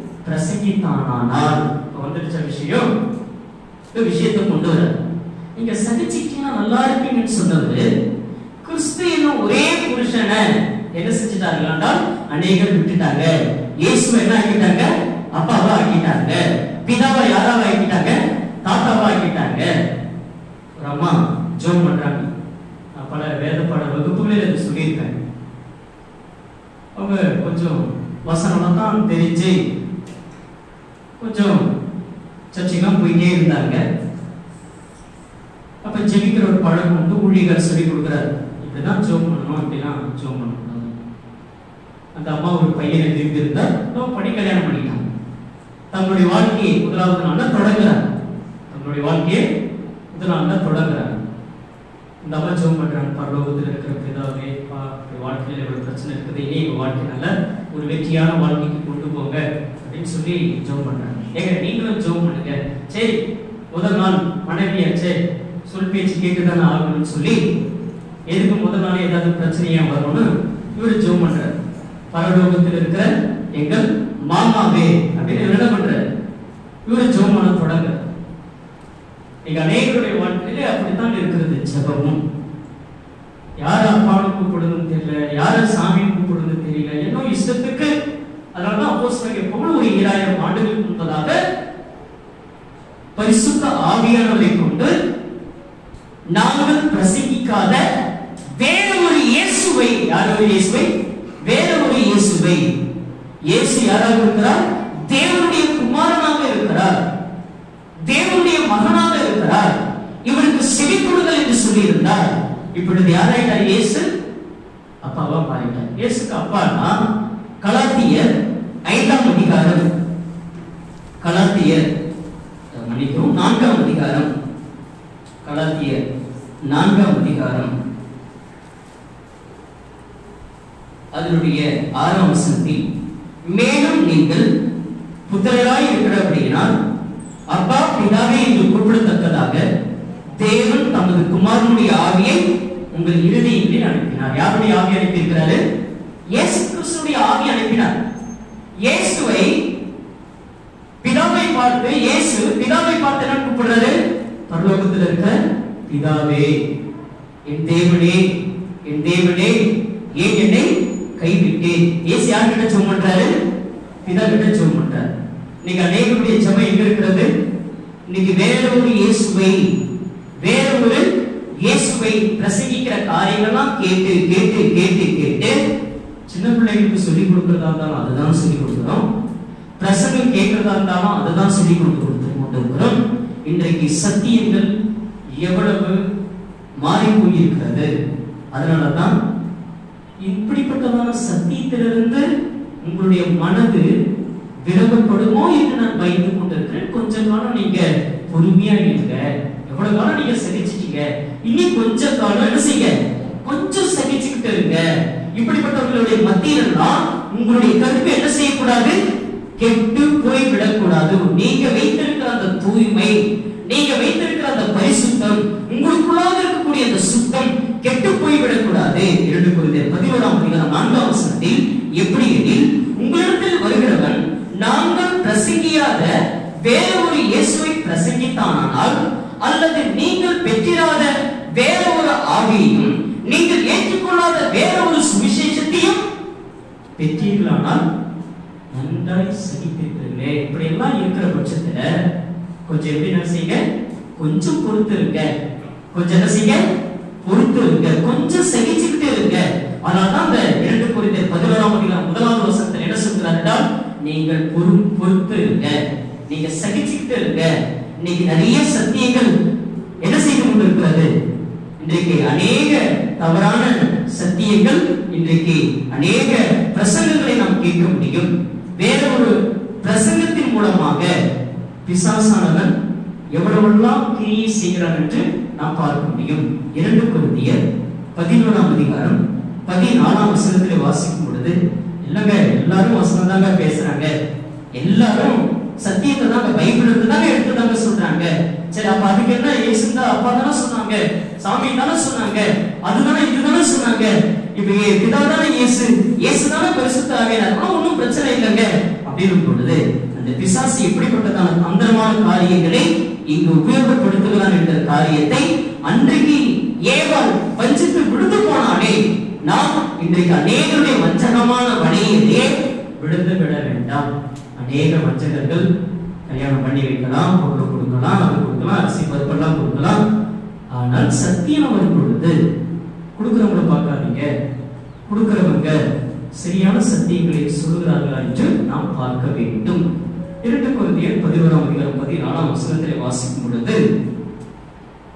பிரசங்கித்தானால், வந்துடுச்ச விஷயம், இந்த விஷயத்தை கொண்டு வர நீங்க சகிச்சிட்டீங்கன்னா நல்லா இருப்பீங்கன்னு சொன்னது கிறிஸ்து என்னும் ஒரே புருஷனை என்ன செஞ்சுட்டார்கள் என்றால் அநேகர் விட்டுட்டாங்க. இயேசுவை என்ன ஆக்கிட்டாங்க? அப்பாவா ஆக்கிட்டாங்க. பிதாவை யாராவா ஆக்கிட்டாங்க? தாத்தாவா ஆக்கிட்டாங்க. ஒரு அம்மா ஜோம் பண்றாங்க. பல வேத பாட வகுப்புகளில் இதை சொல்லியிருக்காங்க. அவங்க கொஞ்சம் வசனம் தான் தெரிஞ்சு கொஞ்சம் சர்ச்சைக்கெல்லாம் போயிட்டே இருந்தாங்க. அப்ப ஜெபிக்கிற ஒரு பழக்கம் வந்து ஊழியர் சொல்லி கொடுக்குறாரு. இப்படிதான் ஜெபம் பண்ணணும், இப்படிலாம் ஜெபம் பண்ணணும். அந்த அம்மா ஒரு பையனை விரும்பி இருந்தா படி கல்யாணம் பண்ணிட்டாங்க. தங்களுடைய வாழ்க்கையை முதலாவது நாள்ல தொடங்குறாங்க. தங்களுடைய வாழ்க்கையை முதல் நாள்ல தொடங்குறாங்க. இந்த அம்மா ஜெபம் பண்றாங்க, பரலோகத்தில் இருக்கிற பிதாவே, வாழ்க்கையில் எவ்வளவு பிரச்சனை இருக்குது, இனி எங்க வாழ்க்கை நல்ல ஒரு வெற்றியான வாழ்க்கைக்கு கொண்டு போங்க அப்படின்னு சொல்லி ஜெபம் பண்றாங்க. ஏங்க நீங்களும் ஜெபம் பண்ணுங்க. சரி, முதல் நாள் மனைவியாச்சே, சொல் பேச்சு கேட்டுதானே ஆகணும்னு சொல்லி எதுக்கு முதல் நாள் ஏதாவது பிரச்சனையா வரும்னு இவரு ஜெபம் பண்றாரு. பரலோகத்தில் இருக்கிற எங்கள் மாமாவே அப்படின்னு என்ன பண்றாரு, இவரு ஜெபம் பண்ண தொடங்க. நீங்க அநேகருடைய வாழ்க்கையில அப்படித்தான் இருக்கிறது. ஜெபமும் யார அப்பான்னு கூப்பிடுறதுன்னு தெரியல, யார சாமின்னு கூப்பிடுறதுன்னு தெரியல, இன்னும் இஷ்டத்துக்கு. அதனாலதான் அப்போஸ்தலர் பவுல் ஒரு 2000 ஆண்டுகளுக்கு முன்பதாக பரிசுத்த ஆவியானவரை கொண்டு நாங்கள் பிரசங்கிக்காத வேற ஒரு இயேசுவை, யார் ஒரு இயேசுவை, வேற ஒரு இயேசுவை, இயேசு யாராக இருக்கிறார், தேவனுடைய குமாரனாக இருக்கிறார், தேவனுடைய மகனாக இருக்கிறார், இவருக்கு செவி கொடுங்கள் என்று சொல்லி இருந்தார். இப்பொழுது யாராயிட்டார், இயேசு அப்பாவா மாறிட்டார். இயேசுக்கு அப்பானா கலாத்தியர் 5ஆம் அதிகாரம், கலாத்தியர் மன்னிக்கவும் 4ஆம் அதிகாரம், கலாத்தியர் 4ஆம் அதிகாரம் அதனுடைய 6ஆம் வசனத்தில், மேலும் நீங்கள் புத்திரராய் இருக்கிறபடியினால் அப்பா பிதாவே என்று கூப்பிடத்தக்கதாக தேவன் தமது குமாரனுடைய ஆவியை உங்கள் இருதயங்களில் அனுப்பினார். யாருடைய ஆவி அனுப்பியிருக்கிறாரு? இயேசு கிறிஸ்துடைய ஆவி அனுப்பினார். இயேசுவை பிதாவை பார்த்து, இயேசு பிதாவை பார்த்து என்ன கூப்பிடுறாரு? பரலோகத்தில் இருக்க பிதாவே, என் தேவனே, என் தேவனே, ஏன் என்னை கைவிட்டேன். இயேசு யார்கிட்ட ஜெபம் பண்றாரு? பிதா கிட்ட ஜெபம் பண்றாரு. இன்னைக்கு அநேகருடைய ஜெபம் எங்க இருக்கிறது? இன்னைக்கு வேற ஒரு இயேசுவை, வேற ஒரு இயேசுவை பிரசங்கிக்கிற காரியங்கள்லாம் கேட்டு கேட்டு கேட்டு கேட்டு, சின்ன பிள்ளைகளுக்கு சொல்லிக் கொடுக்கிறதா இருந்தாலும் அதுதான் சொல்லிக் கொடுக்கிறோம், பிரசங்கம் கேட்கிறதா இருந்தாலும் அதுதான் சொல்லிக் கொடுத்திருக்கிறோம். இன்றைக்கு சத்தியங்கள் எவ்வளவு மாறி போயிருக்கிறது. அதனாலதான் இப்படிப்பட்டதான சத்தியத்திலிருந்து உங்களுடைய மனது விலகப்படுமோ என்று நான் பயந்து கொண்டிருக்கிறேன். கொஞ்ச காலம் நீங்க பொறுமையா இருங்க. எவ்வளவு காலம் நீங்க சகிச்சிட்டீங்க, இனி கொஞ்ச காலம் என்ன செய்ய, கொஞ்சம் சகிச்சுக்கிட்டு இருங்க. இப்படிப்பட்டவர்களுடைய மத்தியிலெல்லாம் உங்களுடைய கருத்து என்ன செய்யக்கூடாது, கெட்டு போய் விடக்கூடாது. நீங்க வைத்திருக்கிற அந்த தூய்மை, நீங்க வைத்திருக்கிற அந்த பரிசுத்தம், உங்களுக்குள்ளாக இருக்கக்கூடிய அந்த சுத்தம் கெட்டு போய் விடக்கூடாது. 2 கொரிந்தியர் 11ஆம் அதிகாரம் 4ஆம் வசனத்தில், எப்படி எனில் உங்களிடத்தில் வருகிறவன் நாங்கள் பிரசங்கியாத வேற ஒரு இயேசுவை பிரசங்கித்தானால், அல்லது நீங்கள் பெற்றிராத வேற ஒரு ஆவியையும் நீங்கள் ஏற்றுக்கொள்ளாத வேற ஒரு சுவிசேஷத்தையும் பெற்றீர்களானால் நன்றாய் சகித்திருக்கிறீர்களே. இப்படி எல்லாம் இருக்கிற பட்சத்துல கொஞ்சம் எப்படி என்ன செய்யுங்க, கொஞ்சம் பொறுத்து இருங்க. கொஞ்சம் என்ன செய்யுங்க, பொறுத்து இருங்க, கொஞ்சம் சகிச்சுக்கிட்டு இருங்க. அதனால்தான் அந்த 2 கொரிந்தியர் 11ஆம் அதிகாரம் 1ஆவது வசனத்தில் என்ன சொல்கிறார், நீங்கள் பொறுத்து இருங்க, நீங்க சகிச்சுக்கிட்டு இருங்க. இன்னைக்கு நிறைய சத்தியங்கள் என்ன செய்து கொண்டிருக்கிறது, இன்றைக்கு அநேக தவறான சத்தியங்கள், இன்றைக்கு அநேக பிரசங்கங்களை நாம் கேட்க முடியும். வேற ஒரு பிரசங்கத்தின் மூலமாக பிசாசானவன் எவ்வளவெல்லாம் கிரியை செய்கிறான் என்று நாம் பார்க்க முடியும். 2 கொரிந்தியர் 11ஆம் அதிகாரம் 14ஆம் வசனத்திலே வாசிக்கும் பொழுது, இல்லங்க எல்லாரும் வசனம் தாங்க பேசுறாங்க, எல்லாரும் சத்தியத்தை தாங்க பைபிள் இருந்து தாங்க எடுத்துதாங்க சொல்றாங்க. சரி, அப்ப அதுக்கு என்ன, இயேசு தான் அப்பா தானே சொன்னாங்க, சாமி தானே சொன்னாங்க, அதுதானே இதுதானே சொன்னாங்க, இப்ப பிதா தானே இயேசு, இயேசு தானே பரிசுத்த ஆவியானவர், ஒன்றும் பிரச்சனை இல்லைங்க அப்படின்னு பொழுது, அந்த பிசாசு எப்படிப்பட்டதான தந்திரமான காரியங்களை இங்கு உபயோகப்படுத்துகிறான் என்ற காரியத்தை அன்றைக்கு ஏவாள் வஞ்சித்து விழுந்து போனாலே, நாம் இன்றைக்கு அநேகருடைய வஞ்சகமான வழியிலே விழுந்து விட வேண்டாம். அநேக வஞ்சகர்கள் கல்யாணம் பண்ணி வைக்கலாம், பொருள் கொடுக்கலாம், அது கொடுக்கலாம், அரிசி பருப்பெல்லாம் கொடுக்கலாம். ஆனால் சத்தியம் வரும் பொழுது கொடுக்கிறவங்களை பார்க்காதீங்க, கொடுக்கிறவங்க சரியான சத்தியங்களை சொல்லுகிறார்களா என்று நாம் பார்க்க வேண்டும். 2 கொரிந்தியர் 11ஆம் அதிகாரம் 14ஆம் வசனத்திலே வாசிக்கும் பொழுது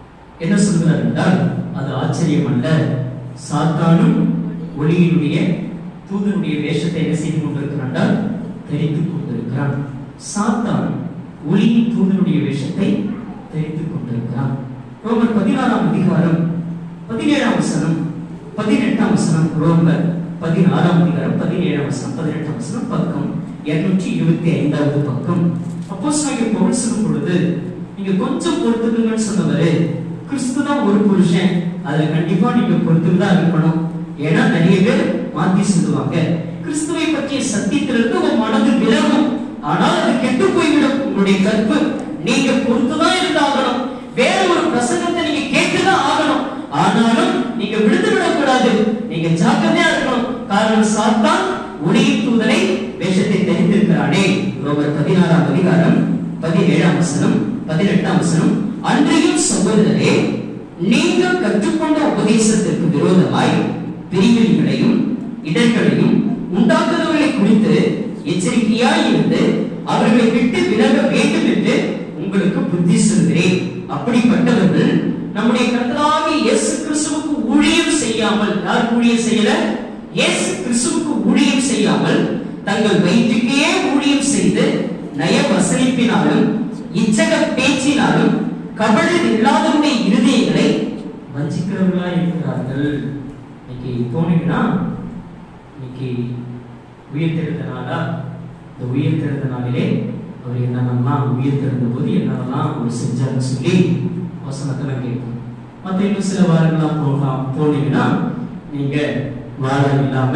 என்ன சொல்கிறார் என்றால், அது ஆச்சரியம் அல்ல, சாத்தானும் ஒளியினுடைய தூதனுடைய வேஷத்தை என்ன செய்து கொண்டிருக்கிறான், தரித்துக் கொண்டிருக்கிறான். சாத்தான் ஒளியின் தூதனுடைய வேஷத்தை தரித்துக் கொண்டிருக்கிறான். ரோமர் 16ஆம் அதிகாரம் 17ஆம் வசனம் 18ஆம் வசனம், ரோமர் 16ஆம் அதிகாரம் 17ஆம் வசனம் 18ஆம் வசனம், பக்கம் 225வது பக்கம். அப்போஸ்தலனாகிய பவுல் சொல்லும் பொழுது, நீங்க கொஞ்சம் பொறுத்துக்குங்கன்னு சொன்னவரு, கிறிஸ்து தான் ஒரு புருஷன், அதுல கண்டிப்பா நீங்க பொறுத்துதான் இருக்கணும். ஏன்னா நிறைய பேர் மாத்தி சொல்லுவாங்க, கிறிஸ்துவை பற்றிய சத்தியத்திலிருந்து உங்க மனது விலகும், ஆனால் அது கெட்டு போய்விடும் உங்களுடைய கற்பு. நீங்க பொறுத்துதான் இருந்தாகணும், வேற ஒரு பிரசங்கத்தை நீங்க கேட்டுதான் ஆகணும். ஆனாலும் நீங்க விழுந்து விடக்கூடாது, நீங்க ஜாக்கிரதையா இருக்கணும். காரணம், சாத்தான் ஒளியின் தூதனை வேஷத்தை தெரிந்திருக்கிறானே. ரோமர் 16ஆம் அதிகாரம் 17ஆம் வசனம் 18ஆம் வசனம், அன்றையும் சகோதரரே, நீங்கள் கற்றுக்கொண்ட உபதேசத்திற்கு விரோதமாய் பிரிவினைகளையும் இடர்களையும் உண்டாக்குறவர்களை குறித்து எச்சரிக்கையாய் இருந்து அவர்களை விட்டு விலக வேண்டும் என்று உங்களுக்கு புத்தி சொல்கிறேன். அப்படிப்பட்டவர்கள் நம்முடைய கர்த்தராகிய இயேசு கிறிஸ்துவுக்கு ஊழியம் செய்யாமல், யார் ஊழியம் செய்யல? இயேசு கிறிஸ்துவுக்கு ஊழியம் செய்யாமல் தங்கள் வயிற்றுக்கே ஊழியம் செய்து நய வசனிப்பினாலும் இச்சக பேச்சினாலும் கபடு இல்லாதவருடைய இருதயங்களை வஞ்சிக்கிறவர்களா இருக்கிறார்கள். இன்னைக்கு போனீங்கன்னா, இன்னைக்கு உயிர்த்தெழுந்த நாளா, இந்த உயிர்த்தெழுந்த நாளிலே அவர் என்னென்னலாம் உயிர்த்தெழுந்த போது என்னென்னலாம் அவர் செஞ்சாருன்னு சொல்லி வசனத்துல கேட்கும். மற்ற இன்னும் சில வாரங்களாம் போனீங்கன்னா, நீங்க வாழா இல்லாம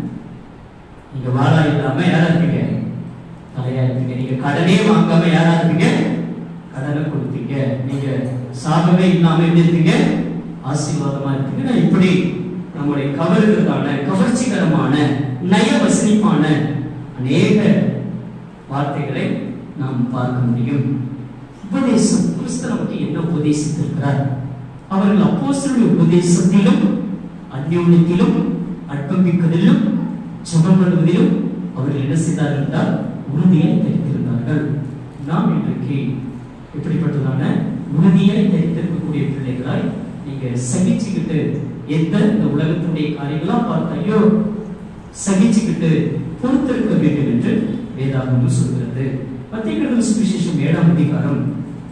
யாரா இருப்பீங்க? தலையா இருப்பீங்க. நீங்க கடனே வாங்காம யாரா இருப்பீங்க? கடனை கொடுப்பீங்க. நீங்க சாபமே இல்லாம இருப்பீங்க, ஆசீர்வாதமா இருப்பீங்க. இப்படி நம்முடைய கவர்கிறதான, கவர்ச்சிகரமான, நயவசனிப்பான அநேக வார்த்தைகளை நாம் பார்க்க முடியும். உபதேசம், கிறிஸ்து நமக்கு என்ன உபதேசித்திருக்கிறார்? அவர்கள் அப்போஸ்தலருடைய உபதேசத்திலும் அந்யோன்யத்திலும் அற்பமிக்கதிலும் ஜெபம் பண்ணுவதிலும் அவர்கள் என்ன செய்தார்கள் என்றால் உறுதியை தரித்திருந்தார்கள். நாம் இன்றைக்கு இப்படிப்பட்டதான உறுதியை தரித்திருக்கக்கூடிய பிள்ளைகளாய் நீங்க சகிச்சுக்கிட்டு, எந்த இந்த உலகத்துடைய காரியங்களாம் பார்த்தையோ சகிச்சுக்கிட்டு பொறுத்திருக்க வேண்டும் என்று வேதாகமம் சொல்கிறது. மத்தேயு சுவிசேஷம் 7ஆம் அதிகாரம்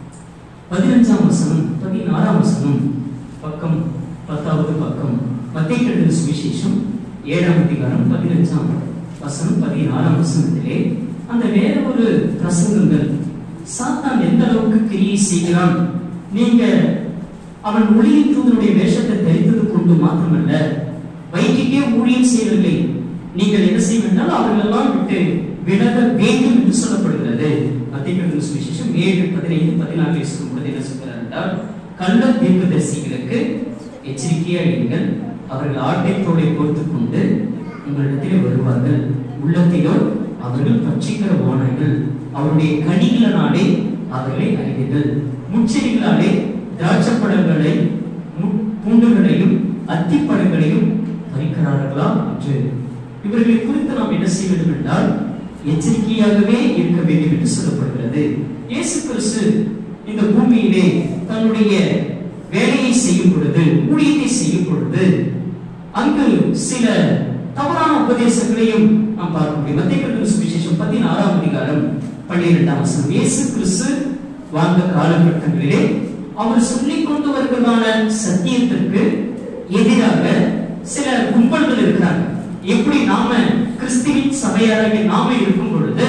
15ஆம் வசனம் 16ஆம் வசனம், பக்கம் 10வது பக்கம். மத்தேயு சுவிசேஷம் 7ஆம் அதிகாரம் 15ஆம் வசனம் 16ஆம் வசனத்திலே அந்த வேற ஒரு பிரசங்கங்கள், சாத்தான் எந்த அளவுக்கு கிரியை செய்கிறான். நீங்க அவன் ஒளியின் தூதனுடைய வேஷத்தை தரித்தது கொண்டு மாத்திரமல்ல, வயிற்றுக்கே ஊழியம் செய்யவில்லை. நீங்கள் என்ன செய்ய வேண்டாம், அவர்கள் எல்லாம் விட்டு விலக வேண்டும் என்று சொல்லப்படுகிறது. மத்தேயு சுவிசேஷம் 7:15-14 சொல்லும்போது என்ன சொல்கிறார் என்றால், கள்ள தீர்க்கதரிசிகளுக்கு எச்சரிக்கையா இருங்கள், அவர்கள் ஆட்டை தோலை பொறுத்துக் கொண்டு உங்களிடத்தில் வருவார்கள், உள்ளத்திலோ அவர்கள் பட்சிக்கிற ஓனாய்கள், அவருடைய கனிகளினாலே அவர்களை அறிவீர்கள், முச்செடிகளாலே திராட்சைப்பழங்களை பூண்டுகளையும் அத்திப்பழங்களையும் பறிக்கிறார்களா என்று. இவர்களை குறித்து நாம் என்ன செய்ய வேண்டும் என்றால் எச்சரிக்கையாகவே இருக்க வேண்டும் என்று சொல்லப்படுகிறது. இயேசு கிறிஸ்து இந்த பூமியிலே தன்னுடைய வேலையை செய்யும் பொழுது, ஊழியத்தை செய்யும் பொழுது, அங்கு சில தவறான உபதேசங்களையும் நாம் பார்க்க முடியும். மத்தேயு சுவிசேஷம் 16ஆம் அதிகாரம் 12ஆம் வசனம், இயேசு கிறிஸ்து வாழ்ந்த காலகட்டங்களிலே அவர் சொல்லிக் கொண்டு வருவதான சத்தியத்திற்கு எதிராக சில கும்பல்கள் இருக்கிறாங்க. எப்படி நாம கிறிஸ்துவின் சபையாராக நாம இருக்கும் பொழுது,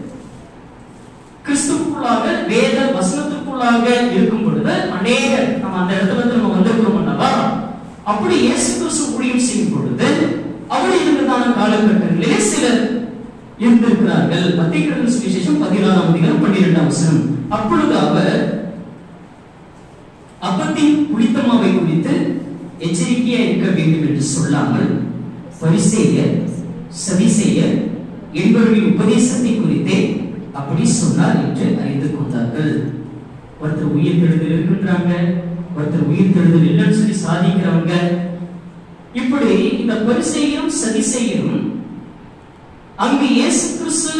கிறிஸ்துவுக்குள்ளாக வேத வசனத்துக்குள்ளாக இருக்கும் பொழுது அநேக நம்ம அந்த இடத்துல நம்ம வந்திருக்கிறோம் அல்லவா, அப்படி இயேசு கிறிஸ்து ஊழியம் செய்யும் பொழுது அப்படி இருந்ததான காலகட்டங்களிலே சிலர் இருந்திருக்கிறார்கள். மத்தேயு சுவிசேஷம் 16ஆம் அதிகாரம் 12ஆம் வசனம், அப்பொழுது அவர் அப்பத்தின் புளித்தமாவை குறித்து எச்சரிக்கையா இருக்க வேண்டும் என்று சொல்லாமல் பரிசேயர் சதிசேயர் என்பவர்களின் உபதேசத்தை குறித்தே அப்படி சொன்னார் என்று அறிந்து கொண்டார்கள். ஒருத்தர் உயிர் தெழுதல் இருக்கின்றாங்க, ஒருத்தர் உயிர் தெழுதல் இல்லைன்னு சொல்லி சாதிக்கிறவங்க. இப்படி இந்த பரிசேயரும் சதிசேயரும் அங்கு இயேசு கிறிஸ்து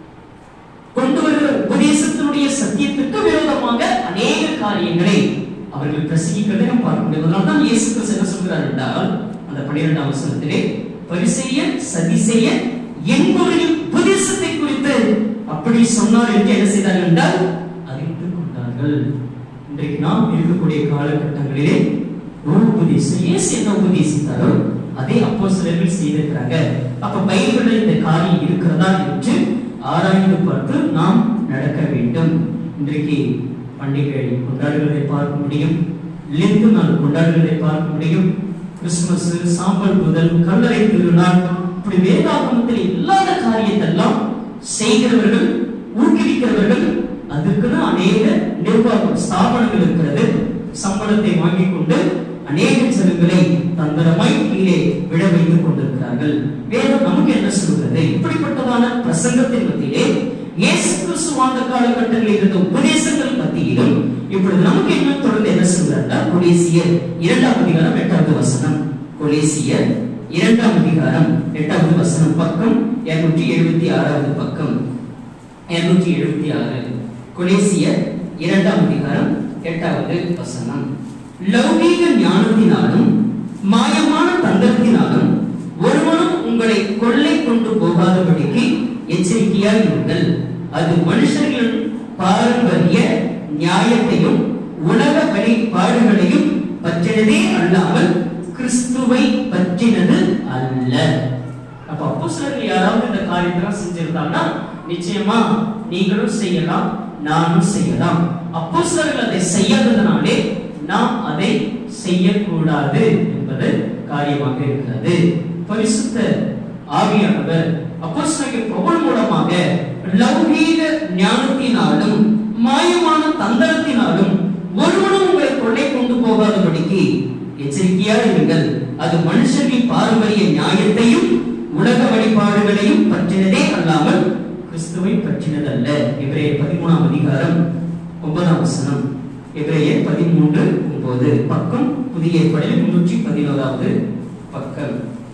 கொண்டு வருகிற உபதேசத்தினுடைய சத்தியத்துக்கு விரோதமாக அநேக காரியங்களை அவர்கள் பிரசங்கிக்கிறதை நாம் பார்க்க முடியும். அதனால்தான் இயேசு கிறிஸ்து என்ன சொல்கிறார் என்றால் அந்த 12ஆம் வசனத்திலே, பரிசேயர் சதிசேயர் என்பவர்களின் உபதேசத்தை குறித்து அப்படி சொன்னார் என்று என்ன செய்தார்கள் என்றால் அறிந்து கொண்டார்கள். இன்றைக்கு நாம் இருக்கக்கூடிய காலகட்டங்களிலே ஒரு உபதேசம், இயேசு என்ன உபதேசித்தாரோ அதே அப்போஸ்தலர்கள் செய்திருக்கிறாங்க. அப்ப பைபிளில் இந்த காரியம் இருக்கிறதா என்று ஆராய்ந்து பார்த்து நாம் நடக்க வேண்டும். இன்றைக்கு பண்டிகை கொண்டாடுகிறதை பார்க்க முடியும், லெந்து நாள் கொண்டாடுகிறதை பார்க்க முடியும், கிறிஸ்துமஸ், சாம்பல் முதல் கல்லறை திருநாள், இப்படி வேதாகமத்தில் இல்லாத காரியத்தெல்லாம் செய்கிறவர்கள், ஊக்குவிக்கிறவர்கள், அதுக்குன்னு அநேக நிர்வாகம் ஸ்தாபனங்கள் இருக்கிறது. சம்பளத்தை வாங்கிக் கொண்டு அநேக ஜனங்களை தந்திரமாய் கீழே விழ வைத்துக் கொண்டிருக்கிறார்கள். வேதம் நமக்கு என்ன சொல்கிறது? இப்படிப்பட்டதான பிரசங்கத்தின் மத்தியிலே இயேசு கிறிஸ்து வாழ்ந்த காலகட்டங்களில் இருந்த உபதேசங்கள் மத்தியிலும் இப்பொழுது நமக்கு என்ன தொடர்ந்து என்ன சொல்கிறார்? கொலேசியர் 2ஆம் அதிகாரம் 8வது வசனம். கொலேசியர் 2ஆம் அதிகாரம் 8வது வசனம், பக்கம் 276வது பக்கம் 276. கொலேசியர் 2ஆம் அதிகாரம் 8வது வசனம். லௌகீக ஞானத்தினாலும் மாயமான தந்திரத்தினாலும் ஒருவனும் உங்களை கொள்ளை கொண்டு போகாதபடிக்கு எச்சரிக்கையாய் இருங்கள். அது மனுஷர்களின் பாரம்பரிய நியாயத்தையும் உலக வழிபாடுகளையும் பற்றினதே அல்லாமல் கிறிஸ்துவை பற்றினது அல்ல. அப்ப அப்போஸ்தலர்கள் யாராவது இந்த காரியத்தை செஞ்சிருந்தாங்கன்னா நிச்சயமா நீங்களும் செய்யலாம், நானும் செய்யலாம். அப்போஸ்தலர்கள் அதை செய்யாததனாலே நாம் அதை செய்யக்கூடாது என்பது காரியமாக இருக்கிறது. பரிசுத்த ஆவியானவர் அப்போஸ்தலர்கள் பவுல் மூலமாக லௌகீக ஞானத்தினாலும் மாயமான தந்திரத்தினாலும் ஒருவனும் உங்களை கொள்ளை கொண்டு போகாதபடிக்கு எச்சரிக்கையாக இருங்கள். அது மனுஷரின் பாரம்பரிய நியாயத்தையும் உலக வழிபாடுகளையும் பற்றினதே அல்லாமல் கிறிஸ்துவை பற்றினதல்ல. எபிரேயர் 13ஆம் அதிகாரம் 9ஆம் வசனம். எபிரேயர் 13:9, பக்கம் புதிய ஏற்பாடில் 311வது பக்கம்.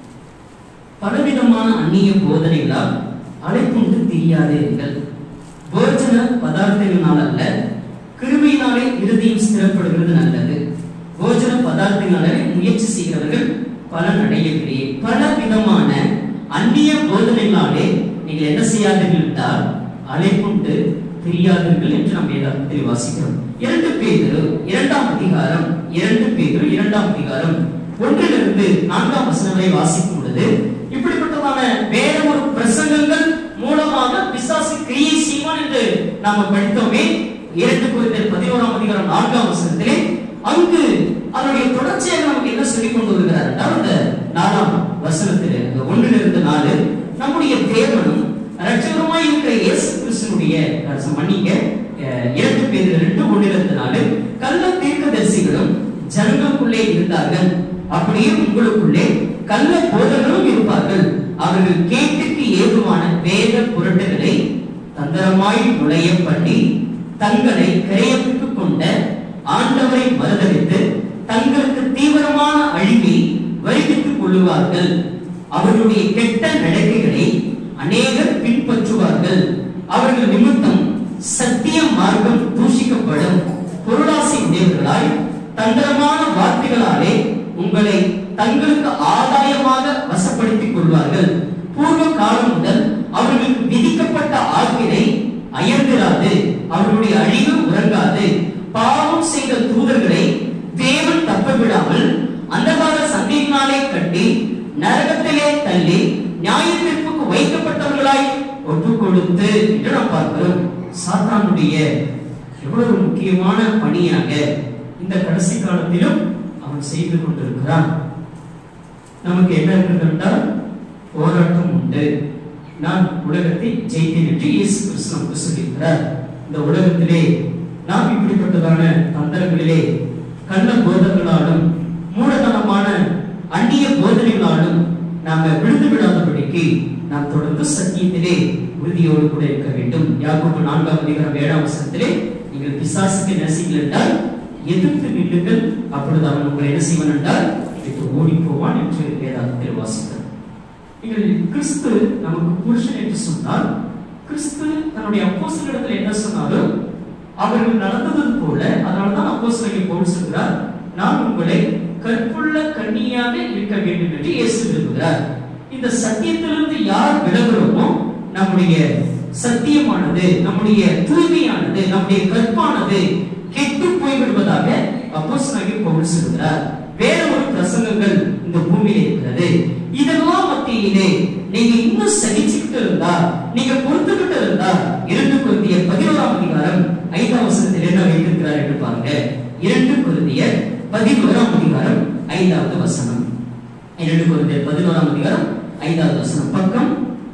பலவிதமான அந்நிய போதனைகளால் அலைப்புண்டு திரியாதீர்கள். போஜன பதார்த்தங்களால் அல்ல, கிருபையினாலே இருதயம் ஸ்திரப்படுகிறது நல்லது. போஜன பதார்த்தங்களாலே முயற்சி செய்கிறவர்கள் பலன் அடையவில்லை. பல விதமான அந்நிய போதனைகளாலே நீங்கள் என்ன செய்யாதீர்கள் என்றால் அலைப்புண்டு தெரியாதீர்கள் என்று நாம் வேதாகமத்தில் வாசிக்கிறோம். 2 பேதுரு 2ஆம் அதிகாரம் 2ஆம் அதிகாரம் 1லிருந்து 4ஆம் வசனம் வரை வாசிக்கும் பொழுது இப்படிப்பட்டதான வேற ஒரு பிரசங்கங்கள் மூலமாக பிசாசு கிரியை செய்வான் என்று நாம படித்தோமே. 2 கொரிந்தியர் 11ஆம் அதிகாரம் 4ஆம் வசனத்திலே அங்கு அதனுடைய தொடர்ச்சியாக நமக்கு என்ன சொல்லிக் கொண்டு வருகிறார் என்றால் அந்த 4ஆம் வசனத்திலே 1லிருந்து 4 நம்முடைய தேவனும் இரட்சகருமாய் இருக்கிற இயேசு கிறிஸ்துவினுடைய மன்னிக்க 2 பேதுரு 2:1லிருந்து 4 கள்ள தீர்க்கதரிசிகளும் ஜனங்களுக்குள்ளே இருந்தார்கள், அப்படியே உங்களுக்குள்ளே கள்ள போதகர்களும் இருப்பார்கள். அவர்கள் கேட்டுக்கு ஏதுவான வேத புரட்டுகளை தந்திரமாய் நுழைய பண்ணி தங்களை கிரயத்துக்கு கொண்ட ஆண்டவரை மறுதலித்து தங்களுக்கு தீவிரமான அழிவை வருவித்துக் கொள்ளுவார்கள். அவர்களுடைய கெட்ட நடக்கைகளை அநேகர் பின்பற்றுவார்கள். அவர்கள் நிமித்தம் சத்திய மார்க்கம் தூஷிக்கப்படும். பொருளாசை உடையவர்களாய் தந்திரமான வார்த்தைகளாலே உங்களை தங்களுக்கு ஆதாயமாக வசப்படுத்திக் கொள்வார்கள். பூர்வ காலம் முதல் அவர்களுக்கு விதிக்கப்பட்ட ஆக்கினை அயர்ந்திராது, அவர்களுடைய அழிவு உறங்காது. பாவம் செய்த தூதர்களை தேவன் தப்ப விடாமல் அந்தகார சந்தியினாலே கட்டி நரகத்திலே தள்ளி நியாயத்திற்கு வைக்கப்பட்டவர்களாய் ஒப்புக் கொடுத்து என்று நாம் பார்க்கிறோம். சாத்தானுடைய எவ்வளவு முக்கியமான பணியாக இந்த கடைசி காலத்திலும் அவன் செய்து கொண்டிருக்கிறான். நமக்கு என்ன இருக்கிறது என்றால் போராட்டம் உண்டு. நான் உலகத்தை ஜெயித்தேன் என்று இயேசு கிறிஸ்து நமக்கு சொல்லியிருக்கிறார். இந்த உலகத்திலே நாம் இப்படிப்பட்டதான தந்திரங்களிலே கள்ள போதங்களாலும் மூடதனமான அந்நிய போதனைகளாலும் நாம விழுந்து விடாதபடிக்கு நாம் தொடர்ந்து சத்தியத்திலே உறுதியோடு கூட இருக்க வேண்டும். யாக்கோபு 4ஆம் அதிகாரம் 7ஆம் வசனத்திலே நீங்கள் பிசாசுக்கு நசிகள் என்றால் எதிர்த்து நில்லுங்கள், அப்பொழுது அவன் உங்களை என்ன செய்வான் என்றால் ஓடி போவான் என்று வேதாகமத்தில் வாசிக்கிறார். நீங்கள் கிறிஸ்து நமக்கு புருஷன் என்று சொன்னால் கிறிஸ்து தன்னுடைய அப்போஸ்தலரிடத்தில் என்ன சொன்னாலும் அவர்கள் நடந்தது போல. அதனால்தான் அப்போஸ்தலனாகிய பவுல் சொல்கிறார், நான் உங்களை கற்புள்ள கன்னியாக இருக்க வேண்டும் என்று இயேசு விரும்புகிறார். இந்த சத்தியத்திலிருந்து யார் விலகுறோமோ நம்முடைய சத்தியமானது, நம்முடைய தூய்மையானது, நம்முடைய கற்பானது கெட்டு போய்விடுவதாக அப்போஸ்தலனாகிய பவுல் சொல்கிறார். வேற ஒரு பிரசங்கங்கள் இந்த பூமியில இருக்கிறது. இதெல்லாம் மத்தியிலே நீங்க இன்னும் சகிச்சுக்கிட்டு இருந்தா, நீங்க பொறுத்துக்கிட்டு இருந்தா, 2 கொரிந்தியர் 11ஆம் அதிகாரம் 5ஆம் வசனத்தில் என்ன வைத்திருக்கிறார் என்று பாருங்க. 2 கொரிந்தியர் 11ஆம் அதிகாரம் 5வது வசனம். 2 கொரிந்தியர் 11ஆம் அதிகாரம் 5வது வசனம், பக்கம்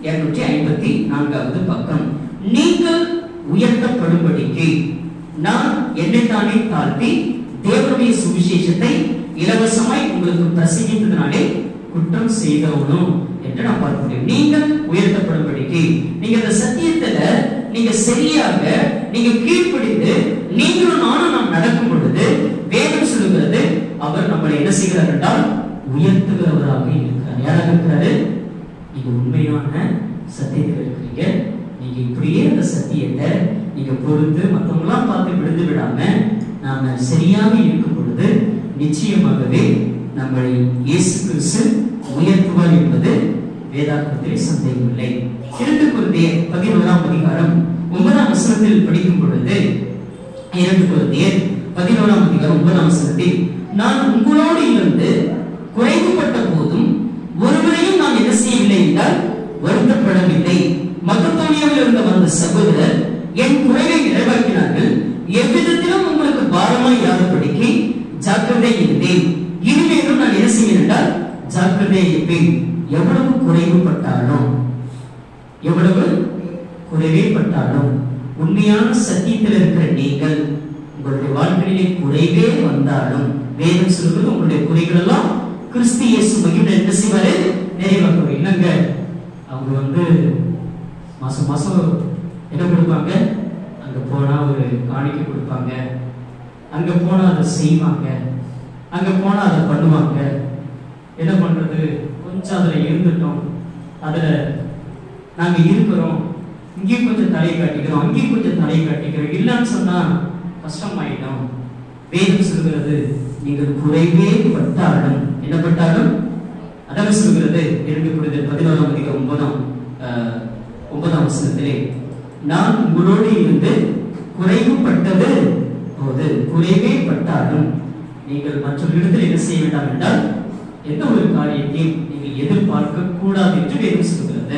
254வது பக்கம். நீங்கள் உயர்த்தப்படும்படிக்கு நான் என்னைத்தானே தாழ்த்தி தேவனுடைய சுவிசேஷத்தை இலவசமாய் உங்களுக்கு பிரசங்கித்ததினாலே குற்றம் செய்தவனும் என்று நான் பார்க்க முடியும். நீங்கள் உயர்த்தப்படும்படிக்கு, நீங்க இந்த சத்தியத்துல நீங்க சரியாக நீங்க கீழ்ப்படிந்து நீங்களும் நானும் நாம் நடக்கும் பொழுது வேதம் சொல்லுகிறது, அவர் நம்மளை என்ன செய்கிறார் என்றால் உயர்த்துகிறவராக இருக்கிறார். யாராக இருக்கிறாரு? நீங்க உண்மையான சத்தியத்தில் இருக்கிறீங்க. நீங்க இப்படியே அந்த சத்தியத்தை நீங்க பொறுத்து மற்றவங்களாம் பார்த்து விழுந்து விடாம நாம சரியாக இருக்கும் பொழுது நிச்சயமாகவே நம்மளை இயேசு கிறிஸ்து உயர்த்துவார் என்பது வேதாகமத்திலே சந்தேகம் இல்லை. 2 கொரிந்தியர் 11ஆம் அதிகாரம் 9ஆம் வசனத்தில் படிக்கும் பொழுது, 2 கொரிந்தியர் 11ஆம் அதிகாரம் 9ஆம் வசனத்தில், நான் உங்களோடு இருந்து குறைவுபட்ட போதும் ஒருவரையும் நான் என்ன செய்யவில்லை என்றால் வருத்தப்படவில்லை. மக்கதோனியாவில் இருந்து வந்த சகோதரர் என் குறைவை நிறைவாக்கினார்கள். எவ்விதத்திலும் உங்களுக்கு பாரமாய் இராதபடிக்கு ஜாக்கிரதை இருந்தேன். இனிமேலும் நான் என்ன செய்வேன் என்றால் ஜாக்கிரதை இருப்பேன். எவ்வளவு குறைவுபட்டாலும், எவ்வளவு குறைவேற்பட்டாலும், உண்மையான சத்தியத்தில் இருக்கிற நீங்கள் உங்களுடைய வாழ்க்கையிலே குறைவே வந்தாலும் வேதம் சொல்வது உங்களுடைய குறைகள் எல்லாம் கிறிஸ்து இயேசு மகிமை என்ன செய்வாரு? நிறைவாக்குவார். இல்லைங்க, அவங்க மாசம் மாசம் என்ன கொடுப்பாங்க, அங்க போனா ஒரு காணிக்கை கொடுப்பாங்க, அங்க போனா அதை செய்வாங்க, அங்க போனா அதை பண்ணுவாங்க. என்ன பண்றது, கொஞ்சம் அதுல இருந்துட்டோம், அதுல நாங்க இருக்கிறோம், இங்கேயும் கொஞ்சம் தலையை காட்டிக்கிறோம், அங்கேயும் கொஞ்சம் தலையை காட்டிக்கிறோம், இல்லைன்னு சொன்னா கஷ்டமாயிடும். வேதம் சொல்கிறது, நீங்கள் குறைவே பட்டாலும், என்ன பட்டாலும், அதான் சொல்கிறது 2 கொரிந்தியர் 11ஆம் அதிகாரம் 9ஆம் வசனத்திலே, நான் உங்களோடு இருந்து குறைவுபட்டது போது, குறைவே பட்டாலும் நீங்கள் மற்றவர்களிடத்தில் என்ன செய்ய வேண்டாம் என்றால் எந்த ஒரு காரியத்தையும் நீங்கள் எதிர்பார்க்க கூடாது என்று வேதம் சொல்கிறது.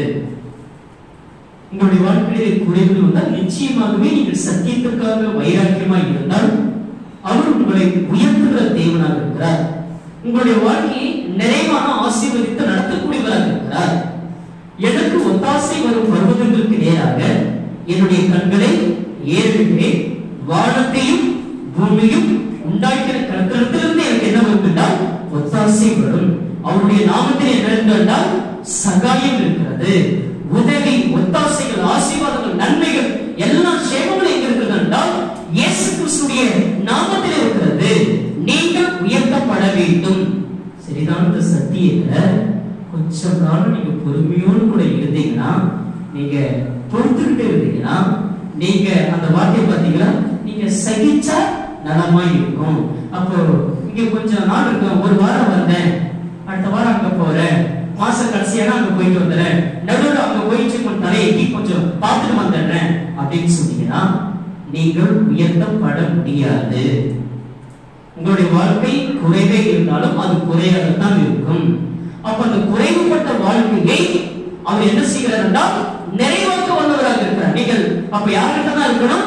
உங்களுடைய வாழ்க்கையிலே குறைகள் வந்தால் நிச்சயமாகவே நீங்கள் சத்தியத்திற்காக வைராக்கியமாய் இருந்தால் அவர் உங்களை உயர்த்துகிற தேவனாக இருக்கிறார். உங்களுடைய வாழ்க்கையை நிறைவான ஆசீர்வதித்து நடத்தக்கூடியவராக இருக்கிறார். எனக்கு ஒத்தாசை வரும் பர்வதங்களுக்கு நேராக என்னுடைய கண்களை ஏறிடுகிறேன். வானத்தையும் பூமியும் உண்டாக்கிற கருத்திலிருந்து எனக்கு என்ன வரும் என்றால் ஒத்தாசை வரும். அவருடைய நாமத்தில் என்ன என்றால் சகாயம் இருக்கிறது, உதவி, ஒத்தாசைகள், ஆசீர்வாதங்கள், நன்மைகள், எல்லா சேவங்களும் எங்க இருக்கிறது என்றால் இயேசு கிறிஸ்துவின் நாமத்தில் இருக்கிறது. நீங்கள் உயர்த்தப்பட வேண்டும். சரிதான். இந்த சத்தியத்தை கொஞ்சம் காலம் நீங்க பொறுமையோடு கூட இருந்தீங்கன்னா, நீங்க பொறுத்துக்கிட்டு இருந்தீங்கன்னா, நீங்க அந்த வார்த்தையை பார்த்தீங்கன்னா நீங்க சகிச்சா நலமா இருக்கும். அப்போ இங்க கொஞ்சம் நாள் இருக்கும், ஒரு வாரம் வந்தேன், அடுத்த வாரம் அங்க போறேன், மாச கடைசியான அங்க போயிட்டு வந்துடுறேன், நடுவில் அங்க போயிட்டு கொஞ்சம் தலையை கொஞ்சம் பார்த்துட்டு வந்துடுறேன் அப்படின்னு சொன்னீங்கன்னா நீங்கள் உயர்த்தப்பட முடியாது. உங்களுடைய வாழ்க்கை குறைவே இருந்தாலும் அது குறையாகத்தான் இருக்கும். அப்ப அந்த குறைவுபட்ட வாழ்க்கையை அவர் என்ன செய்கிறார் என்றால் நிறைவாக்க வந்தவராக இருக்கிறார். நீங்கள் அப்ப யார்கிட்ட தான் இருக்கணும்?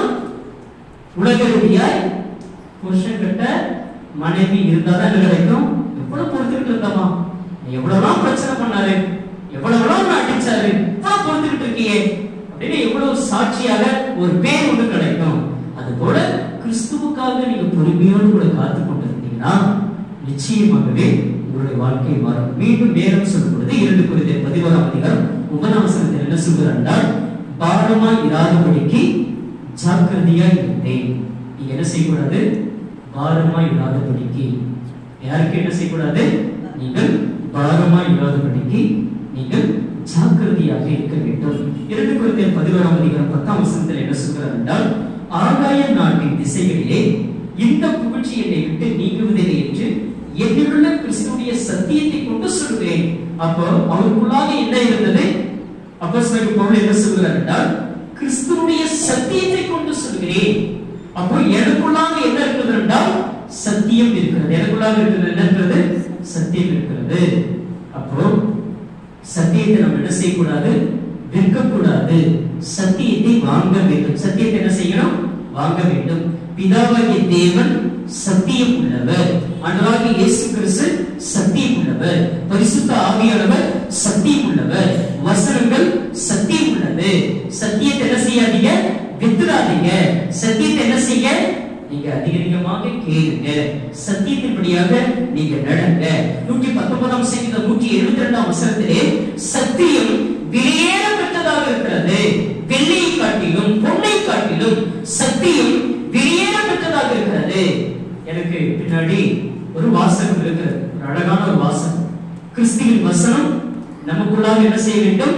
உலக ரீதியாய் புருஷன் கிட்ட மனைவி இருந்தாதான் என்ன கிடைக்கும்? எவ்வளவு பொறுத்துக்கிட்டு இருந்தோமா, எவ்வளவுதான் பிரச்சனை பண்ணாரு, எவ்வளவுதான் அடிச்சாரு, தான் பொறுத்துக்கிட்டு இருக்கியே அப்படின்னு எவ்வளவு சாட்சியாக ஒரு பேர் ஒன்று கிடைக்கும். அது போல கிறிஸ்துவுக்காக நீங்க பொறுமையோடு கூட காத்து கொண்டிருந்தீங்கன்னா நிச்சயமாகவே உங்களுடைய வாழ்க்கை மாறும். மீண்டும் வேதம் சொல்லும் பொழுது 2 கொரிந்தியர் 11ஆம் அதிகாரம் 9ஆம் வசனத்தில் என்ன சொல்கிறார் என்றால், பாரமாய் இராதபடிக்கு ஜாக்கிரதையாய் இருந்தேன். நீங்க என்ன செய்யக்கூடாது? பாரமாய் இராதபடிக்கு. யாருக்கு என்ன செய்யக்கூடாது? நீங்கள் பாரமாய் இராதபடிக்கு நீங்கள் ஜாக்கிரதையாக இருக்க வேண்டும். 2 கொரிந்தியர் 11ஆம் அதிகாரம் 10ஆம் வசனத்தில் என்ன சொல்கிறார் என்றால், ஆகாய நாட்டின் திசைகளிலே இந்த புகழ்ச்சி என்னை விட்டு நீங்குவதில்லை என்று என்னுள்ள கிறிஸ்துடைய சத்தியத்தை கொண்டு சொல்கிறேன். அப்போ அவருக்குள்ளாக என்ன இருந்தது? அப்போஸ்தலர் பவுல் என்ன சொல்கிறார் என்றால், கிறிஸ்துடைய சத்தியத்தை கொண்டு சொல்கிறேன். அப்போ எனக்குள்ளாக என்ன இருக்கிறது என்றால் சத்தியம் இருக்கிறது. எனக்குள்ளாக இருக்கிறது என்னன்றது சத்தியம் இருக்கிறது. அப்போ சத்தியத்தை நம்ம என்ன செய்யக்கூடாது? விற்கக்கூடாது. சத்தியத்தை வாங்க வேண்டும். சத்தியத்தை என்ன செய்யணும்? வாங்க வேண்டும். பிதாவாகிய தேவன் சத்தியம் உள்ளவர், ஆண்டவராகிய இயேசு கிறிஸ்து சத்தியம் உள்ளவர், பரிசுத்த ஆவியானவர் சத்தியம் உள்ளவர், வசனங்கள் சத்தியம் உள்ளது. சத்தியத்தை என்ன செய்யாதீங்க? வித்துடாதீங்க. சத்தியத்தை என்ன செய்ய? நீங்க அதிகமாக கேளுங்க. சத்தியத்தின்படியாக நீங்க நடங்க. 119 சங்கீதம் 172 வசனத்திலே சத்தியம் விலையேற பெற்றதாக இருக்கிறது. வெள்ளியை காட்டிலும் பொன்னை காட்டிலும் சத்தியம் விலையேற பெற்றதாக இருக்கிறது. எனக்கு பின்னாடி ஒரு வாசகம் இருக்கிறது, ஒரு அழகான ஒரு வாசகம். கிறிஸ்துவின் வசனம் நமக்குள்ளாக என்ன செய்ய வேண்டும்?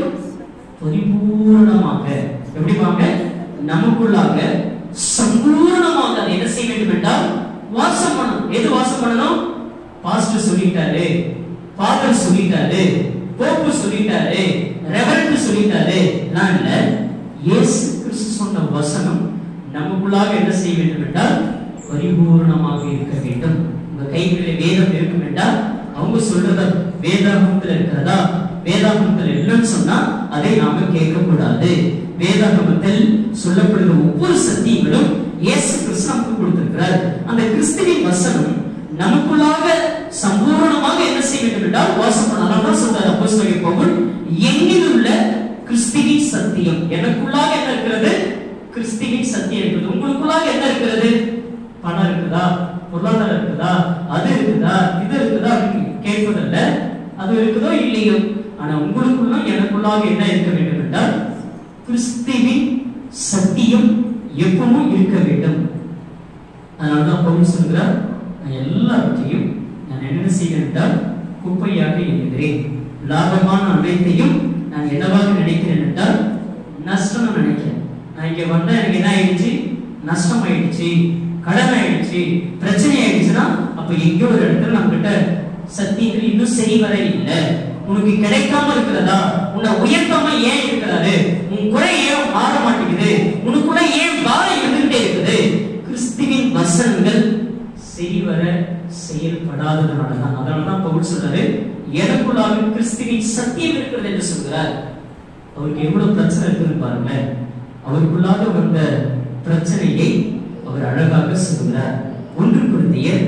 பரிபூரணமாக. எப்படி வாங்க? நமக்குள்ளாக சம்பூர்ணமாக அதை என்ன செய்ய வேண்டும் என்றால் வாசம் பண்ணணும். எது வாசம் பண்ணணும்? பாஸ்டர் சொல்லிட்டாரு, ஃபாதர் சொல்லிட்டாரு, போப்பு சொல்லிட்டாரு, ரெவரண்ட் சொல்லிட்டாரு, நான் இல்ல. இயேசு கிறிஸ்து சொன்ன வசனம் நமக்குள்ளாக என்ன செய்ய வேண்டும் என்றால் பரிபூரணமாக இருக்க வேண்டும். உங்க கைகளில் வேதம் இருக்கும் என்றால் அவங்க சொல்றத வேதாகமத்தில் இருக்கிறதா, வேதாகமத்தில் இல்லைன்னு சொன்னா அதை நாம கேட்க கூடாது. வேதாகமத்தில் சொல்லப்படுகிற ஒவ்வொரு சத்தியங்களும் இயேசு கிறிஸ்து நமக்கு கொடுத்திருக்கிறார். அந்த கிறிஸ்துவின் வசனம் நமக்குள்ளாக சம்பூர்ணமாக என்ன செய்ய வேண்டும் என்றால் வாசம் பண்ணலாம் சொல்றார் அப்போஸ்தலர் பவுல். என்னில் உள்ள கிறிஸ்துவின் சத்தியம், எனக்குள்ளாக என்ன இருக்கிறது? கிறிஸ்துவின் சத்தியம் இருக்குது. உங்களுக்குள்ளாக என்ன இருக்கிறது? பணம் இருக்குதா, பொருளாதாரம் இருக்குதா, அது இருக்குதா, இது இருக்குதா கேட்பதல்ல. அது இருக்குதோ இல்லையோ, ஆனா உங்களுக்குள்ள எனக்குள்ளாக என்ன இருக்க வேண்டும் என்றால் கிறிஸ்துவின் சத்தியம் எப்பவும் இருக்க வேண்டும். அதனால்தான் பவுல் சொல்கிறார், நான் எல்லாவற்றையும் நான் என்ன செய்கிறேன் என்றால் குப்பையாக எண்ணுகிறேன். லாபமான அனைத்தையும் நான் என்னவாக நினைக்கிறேன் என்றால் நஷ்டம் நினைக்கிறேன். நான் இங்க வந்தா எனக்கு என்ன ஆயிடுச்சு? நஷ்டம் ஆயிடுச்சு, கடன் ஆயிடுச்சு, பிரச்சனை ஆயிடுச்சுன்னா அப்ப எங்கோ ஒரு இடத்துல நம்ம கிட்ட சத்தியங்கள் இன்னும் சரி வர இல்லை. உனக்கு கிடைக்காம இருக்கிறதா? உன்னை உயர்த்தாம ஏன் இருக்கிறாரு? உன் குறை ஏன் மாற மாட்டேங்குது? உனக்குள்ள ஏன் பாரம் இருந்துகிட்டே இருக்குது? கிறிஸ்துவின் வசனங்கள் சரிவர செயல்படாததுனாலதான். அதனாலதான் பவுல் சொல்றாரு, எனக்குள்ளாக கிறிஸ்துவின் சத்தியம் இருக்கிறது என்று சொல்கிறார். அவருக்கு எவ்வளவு பிரச்சனை இருக்குன்னு பாருங்க. அவருக்குள்ளாக வந்த பிரச்சனையை அவர் அழகாக சொல்கிறார். 1 கொரிந்தியர்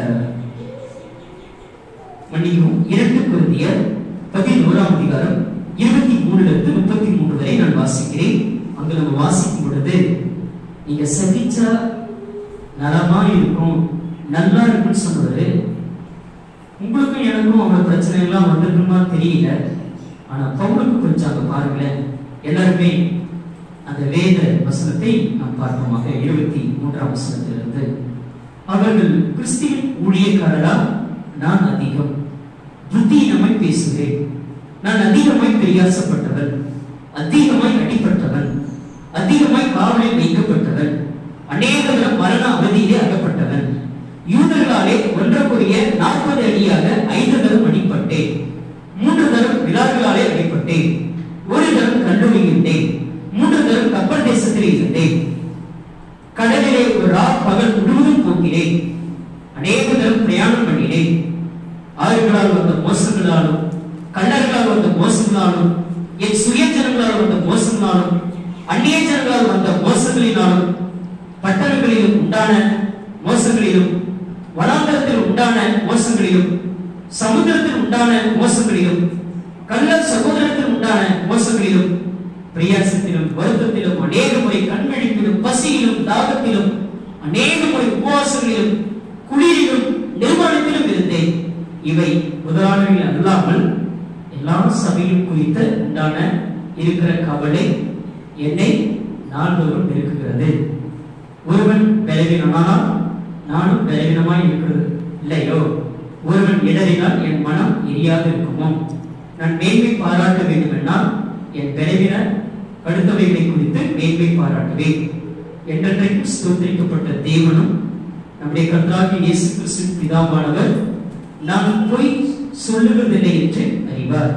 2 கொரிந்தியர் 11 அதிகாரம் 23 33 வரை நான் வாசிக்கிறேன். அங்க நம்ம வாசிக்கும் பொழுது, நீங்க சகிச்சா நலமா இருக்கும், நல்லா இருக்குன்னு சொல்றாரு. உங்களுக்கும் எனக்கும் அவ்வளவு பிரச்சனை எல்லாம் வந்திருக்குமா தெரியல. ஆனா பவுலுக்கு கொஞ்சம் அங்க பாருங்களேன். எல்லாருமே அந்த வேத வசனத்தை நாம் பார்ப்போமாக. 23 வசனத்திலிருந்து, அவர்கள் கிறிஸ்துவின் ஊழியக்காரரா? நான் அதிகம் புத்தியினமாய் பேசுகிறேன். நான் அதிகமாய் பிரயாசப்பட்டவன், அதிகமாய் அடிப்பட்டவன், அதிகமாய் காவலில் வைக்கப்பட்டவன், அநேக தரம் மரண அவதியிலே அகப்பட்டவன். யூதர்களாலே ஒன்றற்குரிய 40 அடியாக 5 தரம் அடிப்பட்டேன். 3 தரம் விழாக்களாலே அடிப்பட்டேன். 1 தரம் கண்டுபிடித்தேன். 3 தரம் கப்பல் தேசத்தில் இருந்தேன். கடலிலே ஒரு பகல் முழுவதும் போக்கிறேன். அநேக தரம் பிரயாணம் பண்ணினேன். ஆறுகளால் வந்த மோசங்களாலும், கள்ளர்களால் வந்த மோசங்களாலும், என் சுயஜனங்களால் வந்த மோசங்களாலும், அந்நிய ஜனங்களால் வந்த மோசங்களினாலும், பட்டணங்களிலும் உண்டான மோசங்களிலும், வனாந்தரத்தில் உண்டான மோசங்களிலும், சமுத்திரத்தில் உண்டான மோசங்களிலும், கள்ள சகோதரத்தில் உண்டான மோசங்களிலும், பிரயாசத்திலும் வருத்தத்திலும், அநேக முறை கண்மழிப்பிலும், பசியிலும், தாகத்திலும், அநேக முறை உபவாசங்களிலும், குளிரிலும், நிர்வாணத்திலும் இருந்தேன். இவை முதலாளிகள் அல்லாமல் எல்லா சபையும் குறித்து உண்டான இருக்கிற கவலை என்னை நாள்தோறும் இருக்குகிறது. ஒருவன் பலவீனமானால் நானும் பலவீனமாய் இருக்கிறது இல்லையோ? ஒருவன் இடறினால் என் மனம் எரியாது இருக்குமோ? நான் மேன்மை பாராட்ட வேண்டும் என்றால் என் பலவீன கடுத்தவைகளை குறித்து மேன்மை பாராட்டுவேன். என்றென்றைக்கும் ஸ்தோத்திரிக்கப்பட்ட தேவனும் நம்முடைய கர்த்தராகிய இயேசு கிறிஸ்து பிதாவானவர் நாம் போய் சொல்லுவதில்லை என்று அறிவார்.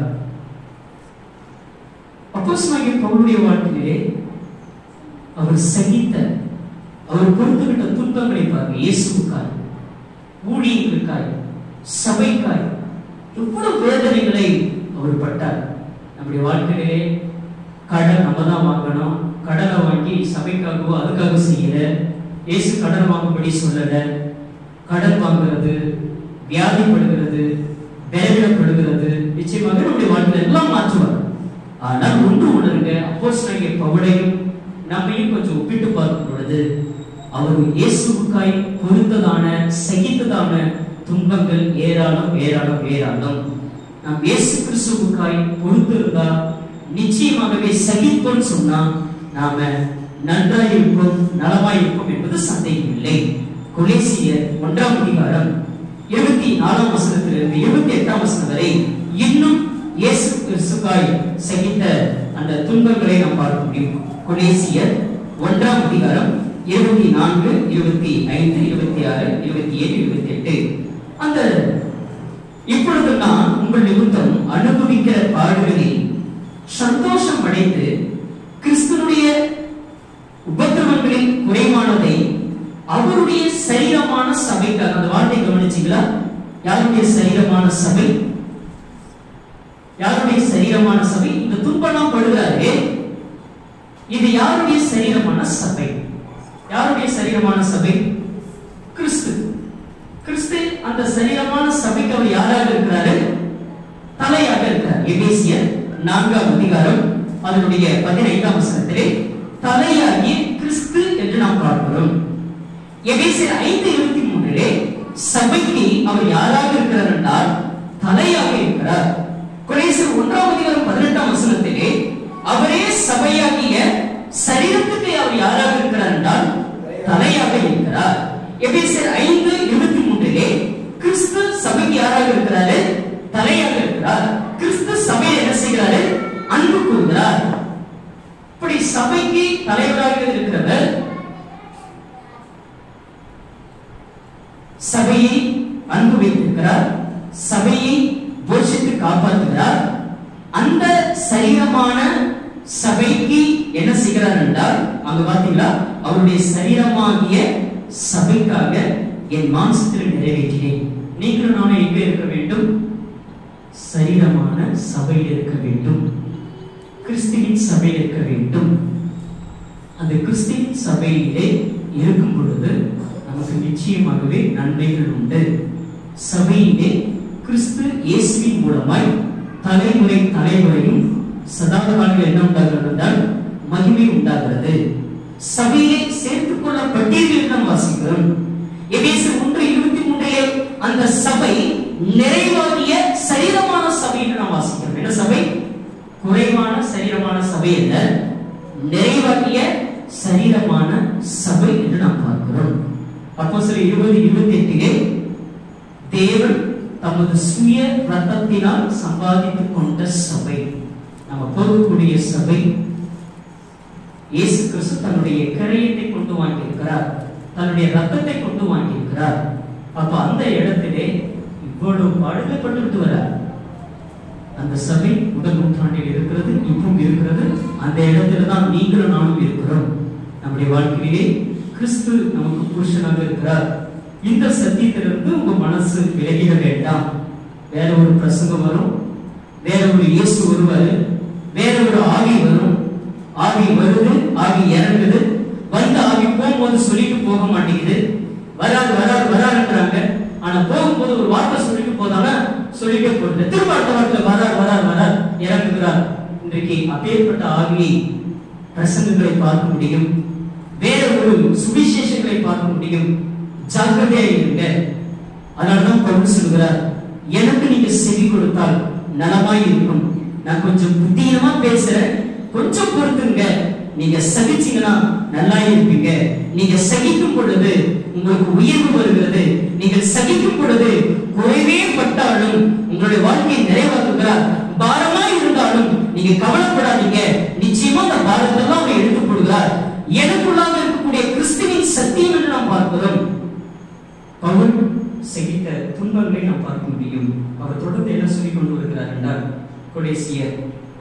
அப்போஸ்தலனாகிய பவுலுடைய வாழ்க்கையிலே அவர் சகித்த, அவர் பொறுத்துவிட்ட துன்பங்களை பாருங்க. இயேசுவுக்காய், ஊழியர்களுக்காய், சபைக்காய் எவ்வளவு வேதனைகளை அவர் பட்டார். நம்முடைய வாழ்க்கையிலே கடன் நம்ம தான் வாங்கணும், கடனை வாங்கி சபைக்காகவோ அதுக்காக செய்யல. இயேசு கடன் வாங்கும்படி சொல்லல. கடன் வாங்குறது, வியாதிப்படுகிறது, பலவீனப்படுகிறது நிச்சயமாக நம்முடைய வாழ்க்கையில எல்லாம் மாற்றுவார். ஆனால் ஒன்று உணருங்க, அப்போஸ்தலனாகிய பவுலையும் நம்மையும் கொஞ்சம் ஒப்பிட்டு பார்க்கும் பொழுது அவர் இயேசுவுக்காய் பொறுத்ததான, சகித்ததான துன்பங்கள் ஏராளம் ஏராளம் ஏராளம். நாம் இயேசு கிறிஸ்துவுக்காய் பொறுத்திருந்தா, நிச்சயமாகவே சகிப்போம் சொன்னா நாம நன்றாயிருப்போம், நலமாயிருப்போம் என்பது சந்தேகம் இல்லை. கொலோசியர் 1ஆம் அதிகாரம் 24ஆம் வசனத்திலிருந்து 28ஆம் வசனம் வரை இன்னும் இயேசு கிறிஸ்துவுக்காய் சகித்த அந்த துன்பங்களை நாம் பார்க்க முடியும். கொலோசியர் 1ஆம் அதிகாரம் 24, 25, 26, 27, 28. அந்த இப்பொழுது நான் உங்கள் நிமித்தம் அனுபவிக்கிற பாடுகளில் சந்தோஷம் அடைந்து கிறிஸ்துவுடைய உபத்திரவங்களின் குறைவானதை அவருடைய சரீரமான சபைக்காக, அந்த வார்த்தை கவனிச்சீங்களா? யாருடைய சரீரமான சபை? யாருடைய சரீரமான சபை? இந்த துன்பம் படுகிறாரே, இது யாருடைய சரீரமான சபை? யாருடைய சரீரமான சபை? கிறிஸ்து. கிறிஸ்து அந்த சரீரமான சபைக்கு அவர் யாராக இருக்கிறாரு? தலையாக இருக்கிறார். எபேசியர் 4ஆம் அதிகாரம் அதனுடைய 15ஆம் வசனத்திலே தலையாகிய கிறிஸ்து என்று நாம் பார்க்கிறோம். எபேசியர் 5:23 சபைக்கு அவர் யாராக இருக்கிறார் என்றால் தலையாக இருக்கிறார். கொலோசியர் 1ஆம் அதிகாரம் 18ஆம் வசனத்திலே அவரே சபையாகிய சரீரத்துக்கு அவர் யாராக இருக்கிறார் என்றால் தலையாக இருக்கிறார். எபேசியர் 5:23 கிறிஸ்து சபைக்கு யாராக இருக்கிறாரு? தலையாக இருக்கிறார். கிறிஸ்து சபையை என்ன செய்கிறாரு? அன்பு கூறுகிறார். இப்படி சபைக்கு தலைவராக இருக்கிறவர் சபையை அன்பு வைத்திருக்கிறார், சபையை போஷித்து காப்பாற்றுகிறார். அந்த சரீரமான சபைக்கு என்ன செய்கிறார் என்றால், அங்க பாத்தீங்களா, அவருடைய சரீரமாகிய சபைக்காக என் மாம்சத்தில் நிறைவேற்றினேன். நீங்களும் நானும் எங்கே இருக்க வேண்டும்? சரீரமான சபையில் இருக்க வேண்டும், கிறிஸ்துவின் சபையில் இருக்க வேண்டும். அந்த கிறிஸ்துவின் சபையிலே இருக்கும் பொழுது நமக்கு நிச்சயமாகவே நன்மைகள் உண்டு. சபையிலே கிறிஸ்து இயேசுவின் மூலமாய் தலைமுறை தலைமுறையும் சதா காலங்கள் என்ன உண்டாகிறது என்றால் மகிமை உண்டாகிறது. சபையை சேர்த்துக் கொள்ளப்பட்டீர்கள் நாம் வாசிக்கிறோம். எபேசியர் 1:23 அந்த சபை நிறைவாகிய சரீரமான சபை என்று நாம் வாசிக்கிறோம். என்ன சபை? குறைவான சரீரமான சபை அல்ல, நிறைவாகிய சரீரமான சபை என்று நாம் பார்க்கிறோம். அப்போஸ்தலர் 20:28 தேவன் தமது சுய ரத்தத்தினால் சம்பாதித்துக் கொண்ட சபை, நம்ம போகக்கூடிய சபை, இயேசு கிறிஸ்து தன்னுடைய கரையத்தை கொண்டு வாங்கியிருக்கிறார், தன்னுடைய ரத்தத்தை கொண்டு வாங்கியிருக்கிறார். அப்ப அந்த இடத்திலே இவ்வளவு பாடுபட்டு வரார். அந்த சபை முதல் நூற்றாண்டில் இருக்கிறது, இப்பவும் இருக்கிறது. அந்த இடத்துல தான் நீங்களும் நானும் இருக்கிறோம். நம்முடைய வாழ்க்கையிலே கிறிஸ்து நமக்கு புருஷனாக இருக்கிறார். இந்த சத்தியத்திலிருந்து உங்க மனசு விலகிட வேண்டாம். வேற ஒரு பிரசங்கம் வரும், வேற ஒரு இயேசு வருவாரு, வேற ஒரு ஆவி வரும். ஆவி வருது, ஆவி இறங்குது, வந்த ஆவி போகும்போது சொல்லிட்டு போக மாட்டேங்குது. வராது வராது வராதுன்றாங்க. ஆனா போகும்போது ஒரு வார்த்தை சொல்லிட்டு போதான சொல்லிட்டே போகுது. திரும்ப அடுத்த வார்த்தை வராது வராது வராது இறங்குகிறார். இன்றைக்கு அப்பேற்பட்ட ஆவியை பிரசங்கங்களை பார்க்க முடியும், வேற ஒரு சுவிசேஷங்களை பார்க்க முடியும். ஜாக்கிரதையா இருங்க. அதனால்தான் பவுல் சொல்கிறார், எனக்கு நீங்க செவி கொடுத்தால் நலமாய் இருக்கும். நான் கொஞ்சம் புத்தியமா பேசுறேன், கொஞ்சம் பொறுத்துங்க. நீங்க சகிச்சீங்கன்னா நல்லா இருப்பீங்க. நீங்க சகிக்கும் பொழுது உங்களுக்கு உயர்வு வருகிறது. நீங்கள் சகிக்கும் பொழுது குறைவே பட்டாலும் உங்களுடைய வாழ்க்கையை நிறைவாக்குகிறார். பாரமா இருந்தாலும் நீங்க கவலைப்படாதீங்க, நிச்சயமா அந்த பாரத்தெல்லாம் அவர் எடுத்துக் கொள்கிறார். எனக்குள்ளாக இருக்கக்கூடிய சத்தியம் என்று நாம் பார்க்கிறோம். பவுல் சகித்த துன்பங்களை நாம் பார்க்க முடியும். அவர் தொடர்ந்து என்ன சொல்லிக் கொண்டு வருகிறார் என்றால், கொலேசியர்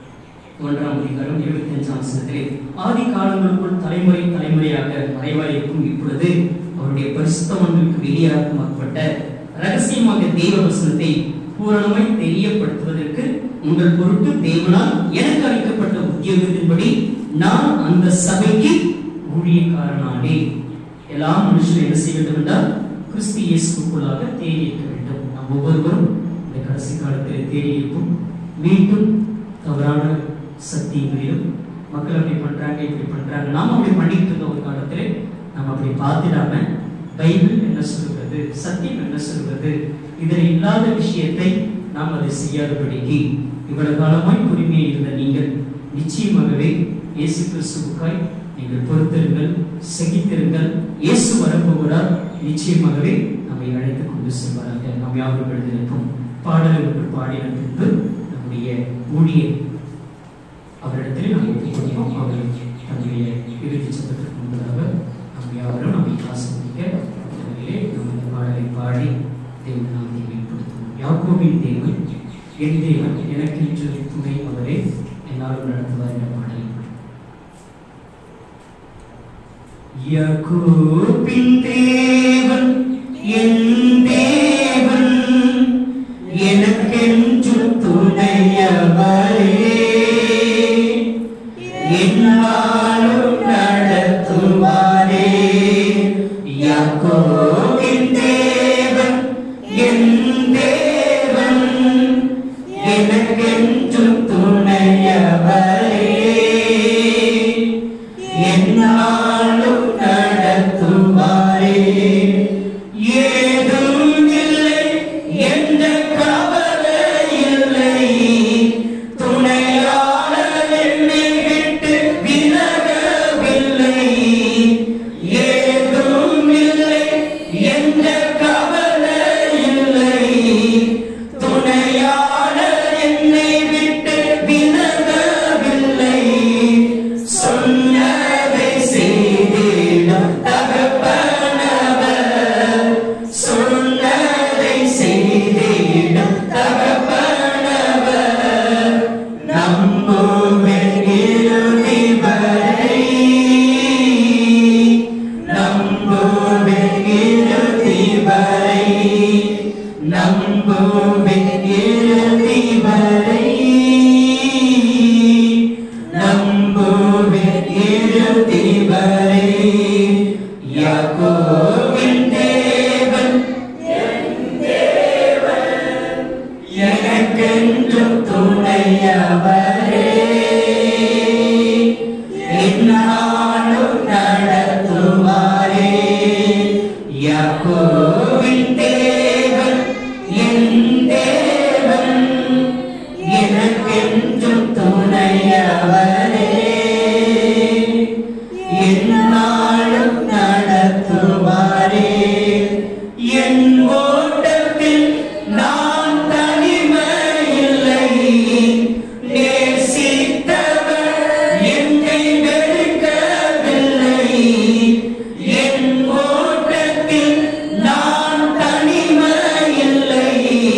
1:25 ஆதி காலங்களுக்குள் தலைமுறை தலைமுறையாக மறைவாயிருக்கும் இப்பொழுது அவருடைய பரிசுத்தவான்களுக்கு வெளியாக்கப்பட்ட ரகசியமாக தேவ வசனத்தை பூரணமாய் தெரியப்படுத்துவதற்கு உங்கள் பொருட்டு தேவனால் எனக்கு அளிக்கப்பட்ட உத்தியோகத்தின்படி நான் அந்த சபைக்கு ஊழியக்காரனானே. எல்லா மனுஷரும் என்ன செய்ய வேண்டும் என்றால் கிறிஸ்து இயேசுக்குள்ளாக தேடி இருக்க வேண்டும். நாம் ஒவ்வொருவரும் இந்த கடைசி காலத்தில் தேடி இருப்போம். மீண்டும் தவறான சத்தியங்களிலும் மக்கள் அப்படி பண்றாங்க இப்படி பண்றாங்க, நாம் அப்படி பண்ணிட்டு இருந்த ஒரு காலத்திலே நாம் அப்படி பார்த்துடாம பைபிள் என்ன சொல்கிறது, சத்தியம் என்ன சொல்கிறது, இதில் இல்லாத விஷயத்தை நாம் அதை செய்யாதபடிக்கு இவ்வளவு காலமாய் பொறுமையை இருந்த நீங்கள் நிச்சயமாகவே இயேசு கிறிஸ்துவுக்காய் நீங்கள் பொறுத்திருங்கள், சகித்திருங்கள். இயேசு வரப்போகிறார், நிச்சயமாகவே நம்மை அழைத்துக் கொண்டு செல்வாராக. நாம் யாரும் எழுதியிருப்போம். பாடல்களுக்கு பாடின பின்பு நம்முடைய ஊழியர் அவரிடத்தில் நாம் ஒப்புக்கொள்வோம். அவர் தன்னுடைய இறுதி சட்டத்திற்கு முன்பதாக நாம் யாவரும் நம்மை ஆசிர்வதிக்க நமது பாடலை பாடி தேவன் நாமத்தை மேம்படுத்துவோம். யாக்கோபின் தேவன் என் தேவன், எனக்கு இன்று துணை அவரே, என்னாலும் நடத்துவார் என்ற பாடலை. யாக்கோபின் தேவன் என் தேவன், எனக்கென்று துணையவரே, என்னாலும் நடத்துவாரே. யாக்கோபின் தேவன் என் தேவன், எனக்கென்று துணையவரே, என்னாலும் நடத்துவாரே. ஏதும் இல்லை என்ற கவலை இல்லை, துணையாளர் என்னை விட்டு விலகவில்லை. ஏதும் இல்லை என்ற கவலை இல்லை, துணையாளர் என்னை விட்டு விலகவில்லை. சொன்னதை செய்திடும் தகப்பனவர், சொன்னதை செய்திடும் தகப்பனவர், நம்புவேன் இறுதி வரை, நம்புவேன் இறுதி வரை, நம்புவேன் இறுதி வரை, நம்புவேன் இறுதி வரை. யாக்கோபின் தேவன் என் தேவன், எனக்கென்றும் துணையவரே, என்னாலும் நடத்துவாரே. யாக்கோபின் தேவன் என் தேவன், எனக்கென்றும் துணையவரே, என்னாலும் நடத்துவாரே. என் ஓட்டத்தில் நான் தனிமையில்லை, நேசித்தவர் என்னை வெறுக்கவில்லை. என் ஓட்டத்தில் நான் தனிமையில்லை,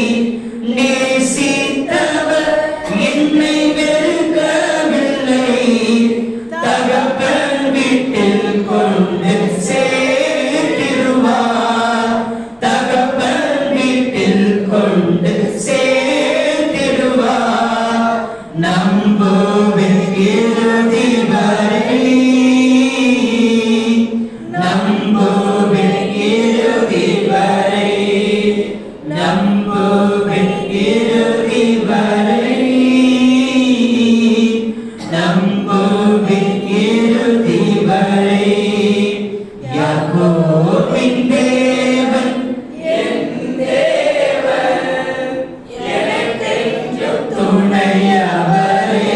நேசித்தவர் என்னை வெறுக்கவில்லை. தகப்பன் வீட்டில் கொண்டு சேர்த்திடுவார், தகப்பன் வீட்டில் கொண்டு சேர்த்திடுவார். நம்புவேன் இறுதி வரை, நம்புவேன் இறுதி வரை, நம்புவேன் இறுதி வரை, நம்புவேன் இறுதி வரை. யாக்கோபின் தேவன் என் தேவன், எனக்கென்றும் துணையவரே,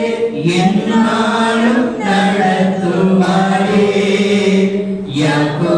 என்னாலும் நடத்துவாரே. யாக்கோபின்